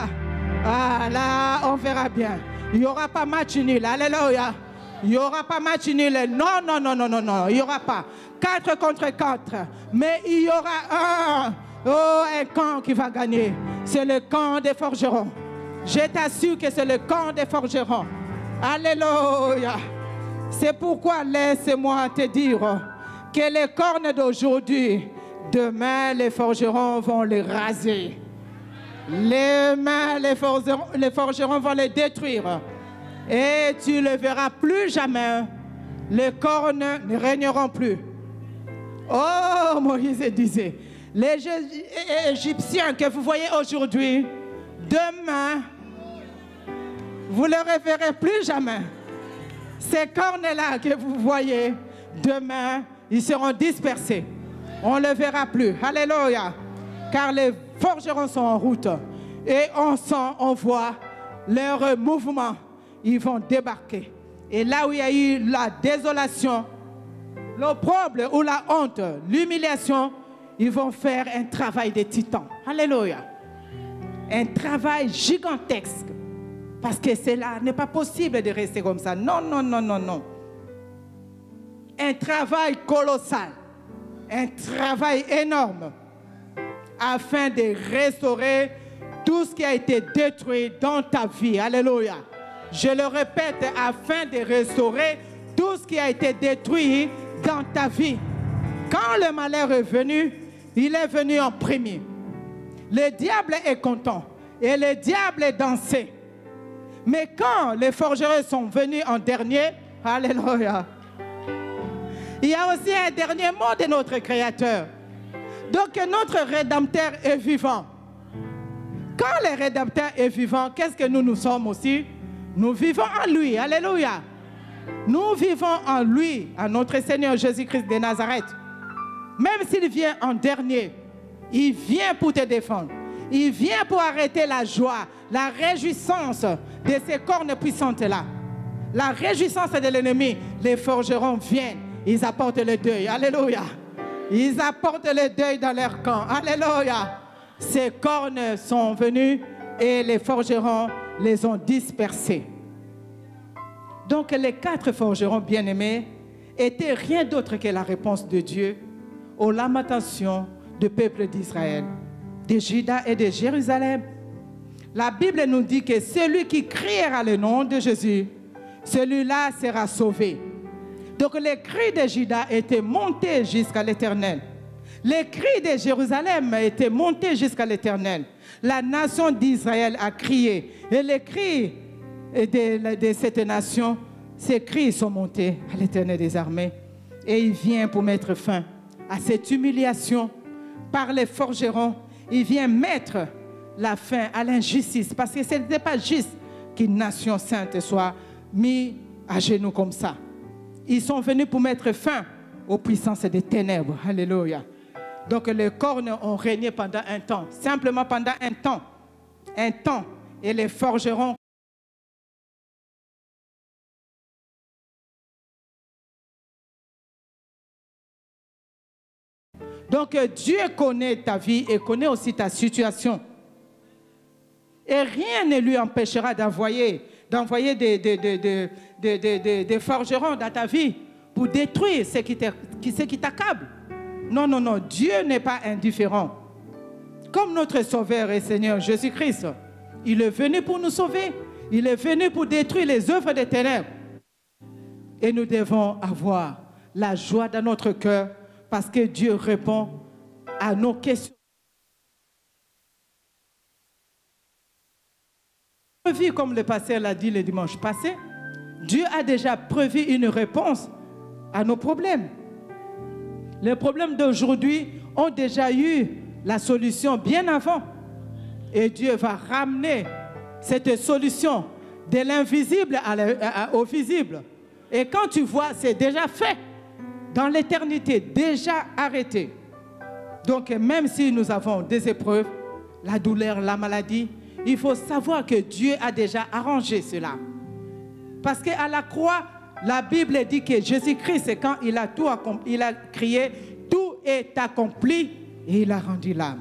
Ah, là, on verra bien. Il n'y aura pas match nul. Alléluia. Il n'y aura pas match nul. Non, non, non, non, non, non. Il n'y aura pas. Quatre contre quatre. Mais il y aura un. Oh, un camp qui va gagner. C'est le camp des forgerons. Je t'assure que c'est le camp des forgerons. Alléluia. C'est pourquoi laisse-moi te dire que les cornes d'aujourd'hui, demain, les forgerons vont les raser. Les mains, les forgerons, les forgerons vont les détruire. Et tu ne le verras plus jamais. Les cornes ne régneront plus. Oh, Moïse disait, les Égyptiens que vous voyez aujourd'hui, demain, vous ne les reverrez plus jamais. Ces cornes-là que vous voyez, demain, ils seront dispersés. On ne les verra plus. Alléluia. Car les forgerons sont en route. Et on sent, on voit leur mouvement. Ils vont débarquer. Et là où il y a eu la désolation, l'opprobre ou la honte, l'humiliation, ils vont faire un travail de titan. Alléluia. Un travail gigantesque. Parce que cela n'est pas possible de rester comme ça. Non, non, non, non, non. Un travail colossal. Un travail énorme. Afin de restaurer tout ce qui a été détruit dans ta vie. Alléluia. Je le répète, afin de restaurer tout ce qui a été détruit dans ta vie. Quand le malheur est venu, il est venu en premier. Le diable est content et le diable est dansé. Mais quand les forgerons sont venus en dernier, alléluia, il y a aussi un dernier mot de notre Créateur. Donc notre Rédempteur est vivant. Quand le Rédempteur est vivant, qu'est-ce que nous nous sommes aussi? Nous vivons en lui, alléluia. Nous vivons en lui, en notre Seigneur Jésus-Christ de Nazareth. Même s'il vient en dernier, il vient pour te défendre. Il vient pour arrêter la joie, la réjouissance de ces cornes puissantes-là. La réjouissance de l'ennemi, les forgerons viennent, ils apportent le deuil. Alléluia. Ils apportent le deuil dans leur camp. Alléluia. Ces cornes sont venues et les forgerons les ont dispersés. Donc les quatre forgerons bien-aimés étaient rien d'autre que la réponse de Dieu aux lamentations du peuple d'Israël, de Juda et de Jérusalem. La Bible nous dit que celui qui criera le nom de Jésus, celui-là sera sauvé. Donc les cris de Juda étaient montés jusqu'à l'Éternel. Les cris de Jérusalem étaient montés jusqu'à l'Éternel. La nation d'Israël a crié. Et les cris de, de cette nation, ces cris sont montés à l'Éternel des armées. Et il vient pour mettre fin à cette humiliation par les forgerons. Il vient mettre la fin à l'injustice, parce que ce n'était pas juste qu'une nation sainte soit mise à genoux comme ça. Ils sont venus pour mettre fin aux puissances des ténèbres. Alléluia. Donc les cornes ont régné pendant un temps, simplement pendant un temps, un temps, et les forgerons Donc Dieu connaît ta vie et connaît aussi ta situation. Et rien ne lui empêchera d'envoyer d'envoyer des, des, des, des, des, des, des, des forgerons dans ta vie pour détruire ce qui t'accable. Non, non, non, Dieu n'est pas indifférent. Comme notre Sauveur et Seigneur Jésus-Christ, il est venu pour nous sauver. Il est venu pour détruire les œuvres des ténèbres. Et nous devons avoir la joie dans notre cœur parce que Dieu répond à nos questions. Prévu, comme le pasteur l'a dit le dimanche passé, Dieu a déjà prévu une réponse à nos problèmes. Les problèmes d'aujourd'hui ont déjà eu la solution bien avant. Et Dieu va ramener cette solution de l'invisible au visible. Et quand tu vois, c'est déjà fait. Dans l'éternité, déjà arrêté. Donc même si nous avons des épreuves, la douleur, la maladie, il faut savoir que Dieu a déjà arrangé cela. Parce qu'à la croix, la Bible dit que Jésus-Christ, quand il a tout accompli, il a crié, tout est accompli, et il a rendu l'âme.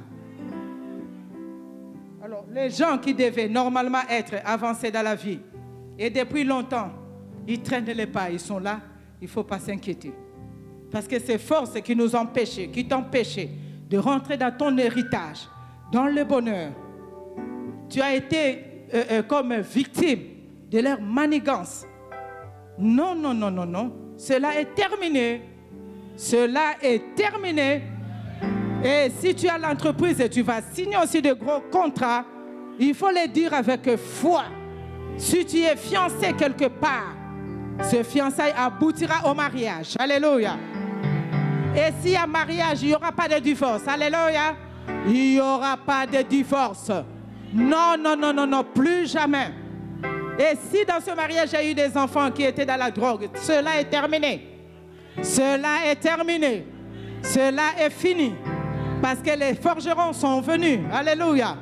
Alors, les gens qui devaient normalement être avancés dans la vie, et depuis longtemps, ils traînent les pas, ils sont là, il ne faut pas s'inquiéter. Parce que ces forces qui nous empêchaient, qui t'empêchaient de rentrer dans ton héritage, dans le bonheur, tu as été euh, euh, comme victime de leur manigance. Non, non, non, non, non. Cela est terminé. Cela est terminé. Et si tu as l'entreprise et tu vas signer aussi de gros contrats, il faut le dire avec foi. Si tu es fiancé quelque part, ce fiançailles aboutira au mariage. Alléluia. Et s'il y a mariage, il n'y aura pas de divorce. Alléluia. Il n'y aura pas de divorce. Non, non, non, non, non, plus jamais. Et si dans ce mariage, il y a eu des enfants qui étaient dans la drogue, cela est terminé. Cela est terminé. Cela est fini. Parce que les forgerons sont venus. Alléluia.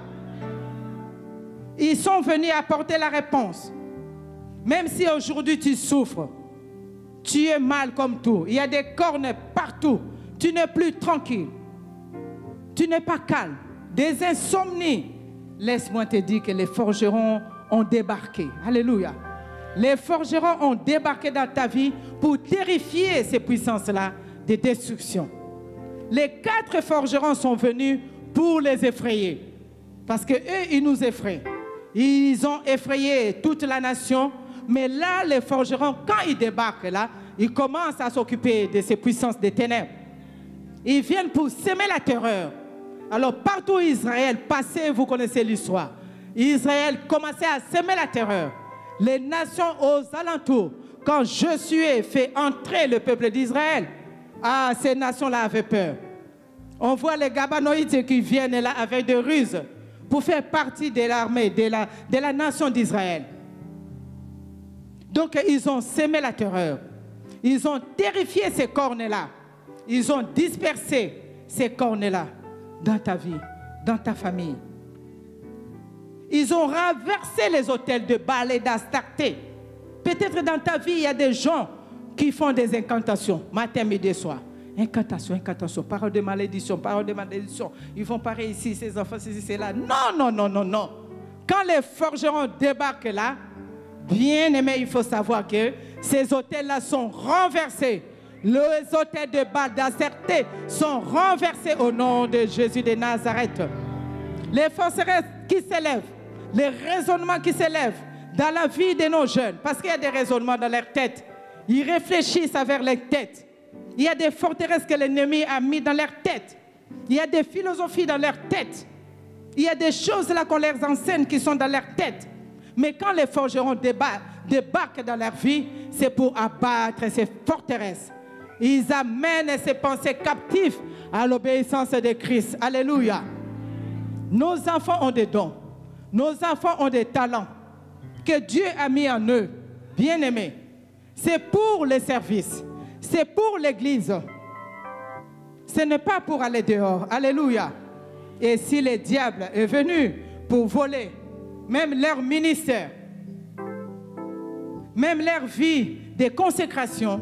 Ils sont venus apporter la réponse. Même si aujourd'hui tu souffres, tu es mal comme tout, il y a des cornes partout, tu n'es plus tranquille, tu n'es pas calme, des insomnies. Laisse-moi te dire que les forgerons ont débarqué. Alléluia. Les forgerons ont débarqué dans ta vie pour terrifier ces puissances-là de destruction. Les quatre forgerons sont venus pour les effrayer. Parce qu'eux, ils nous effraient. Ils ont effrayé toute la nation. Mais là, les forgerons, quand ils débarquent là, ils commencent à s'occuper de ces puissances des ténèbres. Ils viennent pour semer la terreur. Alors, partout où Israël passait, vous connaissez l'histoire. Israël commençait à semer la terreur. Les nations aux alentours, quand Josué fait entrer le peuple d'Israël, ah, ces nations-là avaient peur. On voit les Gabanoïdes qui viennent là avec des ruses pour faire partie de l'armée, de la, de la nation d'Israël. Donc, ils ont semé la terreur. Ils ont terrifié ces cornes-là. Ils ont dispersé ces cornes-là dans ta vie, dans ta famille. Ils ont renversé les autels de Baal et d'Astarté. Peut-être dans ta vie, il y a des gens qui font des incantations, matin, midi et soir. Incantation, incantation, parole de malédiction, parole de malédiction. Ils vont parler ici, ces enfants, ceci, cela. Non, non, non, non, non. Quand les forgerons débarquent là, bien aimé, il faut savoir que ces autels-là sont renversés. Les autels de Baal d'Astarté sont renversés au nom de Jésus de Nazareth. Les forceresses qui s'élèvent, les raisonnements qui s'élèvent dans la vie de nos jeunes, parce qu'il y a des raisonnements dans leur tête. Ils réfléchissent avec leur tête. Il y a des forteresses que l'ennemi a mis dans leur tête. Il y a des philosophies dans leur tête. Il y a des choses là qu'on leur enseigne qui sont dans leur tête. Mais quand les forgerons débarquent dans leur vie, c'est pour abattre ces forteresses. Ils amènent ces pensées captives à l'obéissance de Christ. Alléluia. Nos enfants ont des dons. Nos enfants ont des talents que Dieu a mis en eux. Bien-aimés, c'est pour le service. C'est pour l'Église. Ce n'est pas pour aller dehors. Alléluia. Et si le diable est venu pour voler même leur ministère, même leur vie de consécration,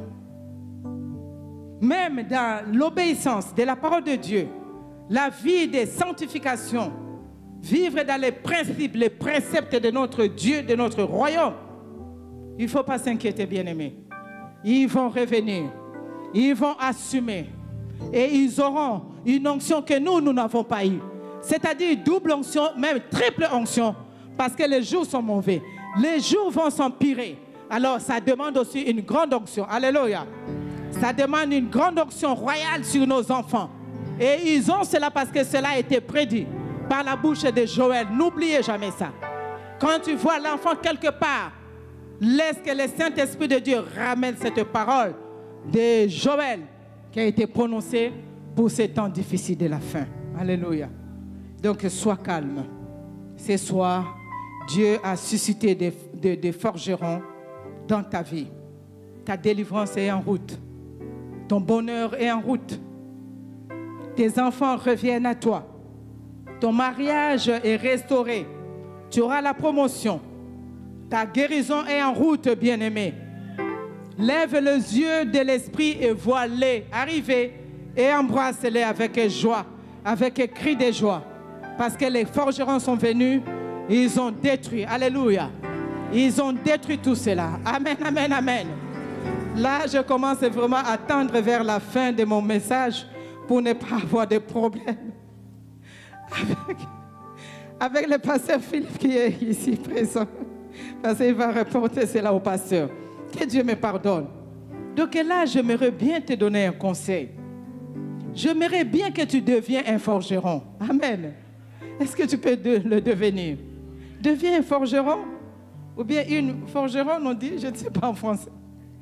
même dans l'obéissance de la parole de Dieu, la vie de sanctification, vivre dans les principes, les préceptes de notre Dieu, de notre royaume, il ne faut pas s'inquiéter, bien-aimés. Ils vont revenir, ils vont assumer et ils auront une onction que nous, nous n'avons pas eue. C'est-à-dire double onction, même triple onction, parce que les jours sont mauvais. Les jours vont s'empirer. Alors ça demande aussi une grande onction. Alléluia. Ça demande une grande onction royale sur nos enfants. Et ils ont cela parce que cela a été prédit par la bouche de Joël. N'oubliez jamais ça. Quand tu vois l'enfant quelque part, laisse que le Saint-Esprit de Dieu ramène cette parole de Joël qui a été prononcée pour ces temps difficiles de la fin. Alléluia. Donc sois calme. Ce soir, Dieu a suscité des, des, des forgerons dans ta vie. Ta délivrance est en route. Ton bonheur est en route. Tes enfants reviennent à toi. Ton mariage est restauré. Tu auras la promotion. Ta guérison est en route, bien-aimé. Lève les yeux de l'esprit et vois-les arriver et embrasse-les avec joie, avec cri de joie. Parce que les forgerons sont venus, ils ont détruit. Alléluia. Ils ont détruit tout cela. Amen, amen, amen. Là, je commence vraiment à tendre vers la fin de mon message pour ne pas avoir de problèmes avec, avec le pasteur Philippe qui est ici présent. Parce qu'il va reporter cela au pasteur. Que Dieu me pardonne. Donc là, j'aimerais bien te donner un conseil. J'aimerais bien que tu deviennes un forgeron. Amen. Est-ce que tu peux de, le devenir? Deviens un forgeron. Ou bien une forgeron, on dit, je ne sais pas en français.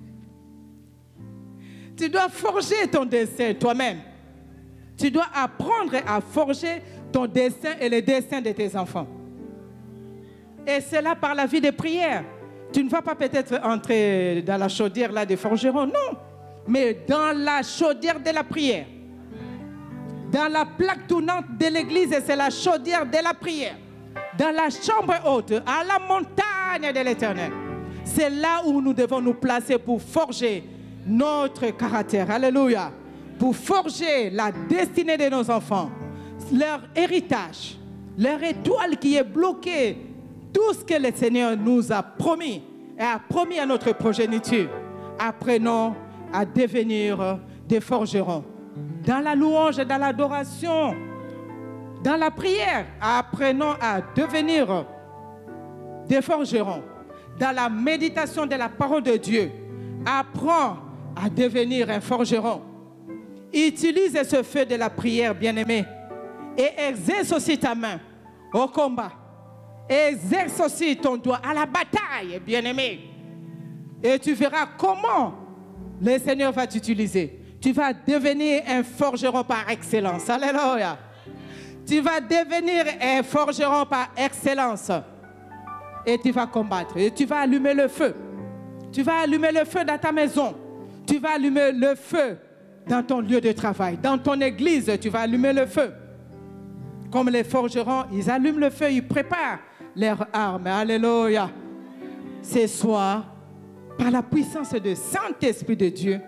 Tu dois forger ton dessin toi-même. Tu dois apprendre à forger ton dessin et le dessin de tes enfants. Et c'est là par la vie de prière. Tu ne vas pas peut-être entrer dans la chaudière là des forgerons, non. Mais dans la chaudière de la prière. Dans la plaque tournante de l'église, c'est la chaudière de la prière. Dans la chambre haute, à la montagne de l'Éternel. C'est là où nous devons nous placer pour forger notre caractère. Alléluia. Pour forger la destinée de nos enfants. Leur héritage. Leur étoile qui est bloquée. Tout ce que le Seigneur nous a promis et a promis à notre progéniture. Apprenons à devenir des forgerons. Dans la louange et dans l'adoration. Dans la prière, apprenons à devenir des forgerons. Dans la méditation de la parole de Dieu, apprends à devenir un forgeron. Utilise ce feu de la prière, bien-aimé, et exerce aussi ta main au combat. Exerce aussi ton doigt à la bataille, bien-aimé. Et tu verras comment le Seigneur va t'utiliser. Tu vas devenir un forgeron par excellence. Alléluia. Tu vas devenir un forgeron par excellence. Et tu vas combattre. Et tu vas allumer le feu. Tu vas allumer le feu dans ta maison. Tu vas allumer le feu dans ton lieu de travail. Dans ton église, tu vas allumer le feu. Comme les forgerons, ils allument le feu, ils préparent leurs armes. Alléluia. Ce soir, par la puissance du Saint-Esprit de Dieu,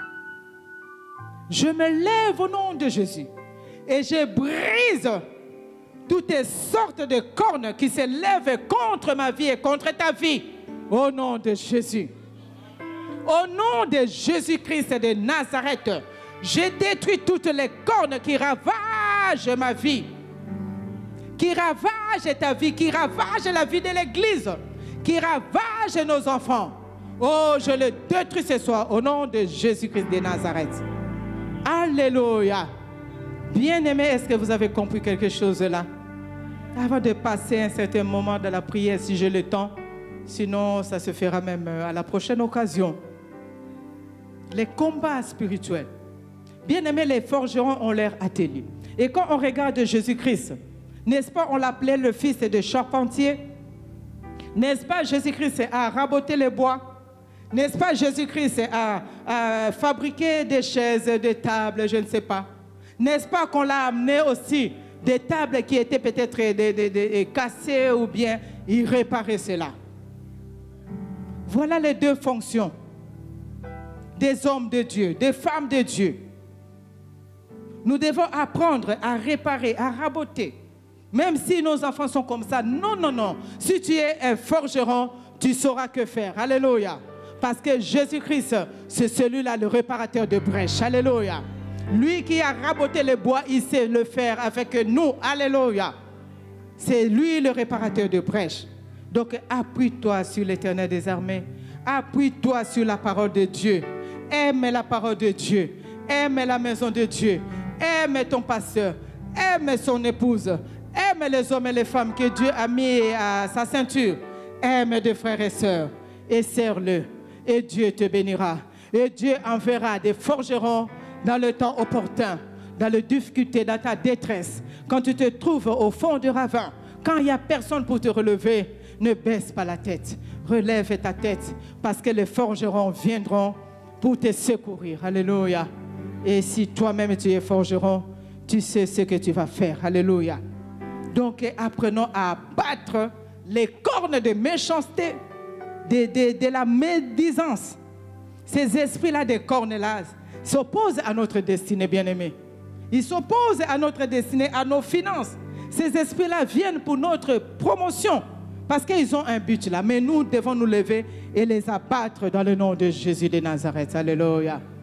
je me lève au nom de Jésus. Et je brise toutes sortes de cornes qui se lèvent contre ma vie et contre ta vie. Au nom de Jésus. Au nom de Jésus-Christ de Nazareth, je détruis toutes les cornes qui ravagent ma vie. Qui ravagent ta vie, qui ravagent la vie de l'Église, qui ravagent nos enfants. Oh, je le détruis ce soir au nom de Jésus-Christ de Nazareth. Alléluia. Bien-aimés, est-ce que vous avez compris quelque chose là? Avant de passer un certain moment de la prière, si j'ai le temps, sinon ça se fera même à la prochaine occasion. Les combats spirituels. Bien aimés, les forgerons ont leur atelier. Et quand on regarde Jésus-Christ, n'est-ce pas, on l'appelait le fils de charpentier? N'est-ce pas, Jésus-Christ a raboté les bois? N'est-ce pas, Jésus-Christ a, a fabriqué des chaises, des tables, je ne sais pas? N'est-ce pas qu'on l'a amené aussi des tables qui étaient peut-être des, des, des, des, cassées ou bien il réparait cela? Voilà les deux fonctions des hommes de Dieu, des femmes de Dieu. Nous devons apprendre à réparer, à raboter. Même si nos enfants sont comme ça, non, non, non. Si tu es un forgeron, tu sauras que faire. Alléluia. Parce que Jésus-Christ, c'est celui-là, le réparateur de brèches. Alléluia. Lui qui a raboté le bois, il sait le faire avec nous. Alléluia. C'est lui le réparateur de brèches. Donc, appuie-toi sur l'Éternel des armées. Appuie-toi sur la parole de Dieu. Aime la parole de Dieu. Aime la maison de Dieu. Aime ton pasteur. Aime son épouse. Aime les hommes et les femmes que Dieu a mis à sa ceinture. Aime des frères et sœurs. Et serre-le. Et Dieu te bénira. Et Dieu enverra des forgerons dans le temps opportun, dans les difficultés, dans ta détresse. Quand tu te trouves au fond du ravin, quand il n'y a personne pour te relever, ne baisse pas la tête. Relève ta tête parce que les forgerons viendront pour te secourir. Alléluia. Et si toi-même tu es forgeron, tu sais ce que tu vas faire. Alléluia. Donc apprenons à battre les cornes de méchanceté, de, de, de la médisance. Ces esprits-là, des cornes-là, s'opposent à notre destinée, bien-aimés. Ils s'opposent à notre destinée, à nos finances. Ces esprits-là viennent pour notre promotion. Parce qu'ils ont un but là. Mais nous devons nous lever et les abattre dans le nom de Jésus de Nazareth. Alléluia.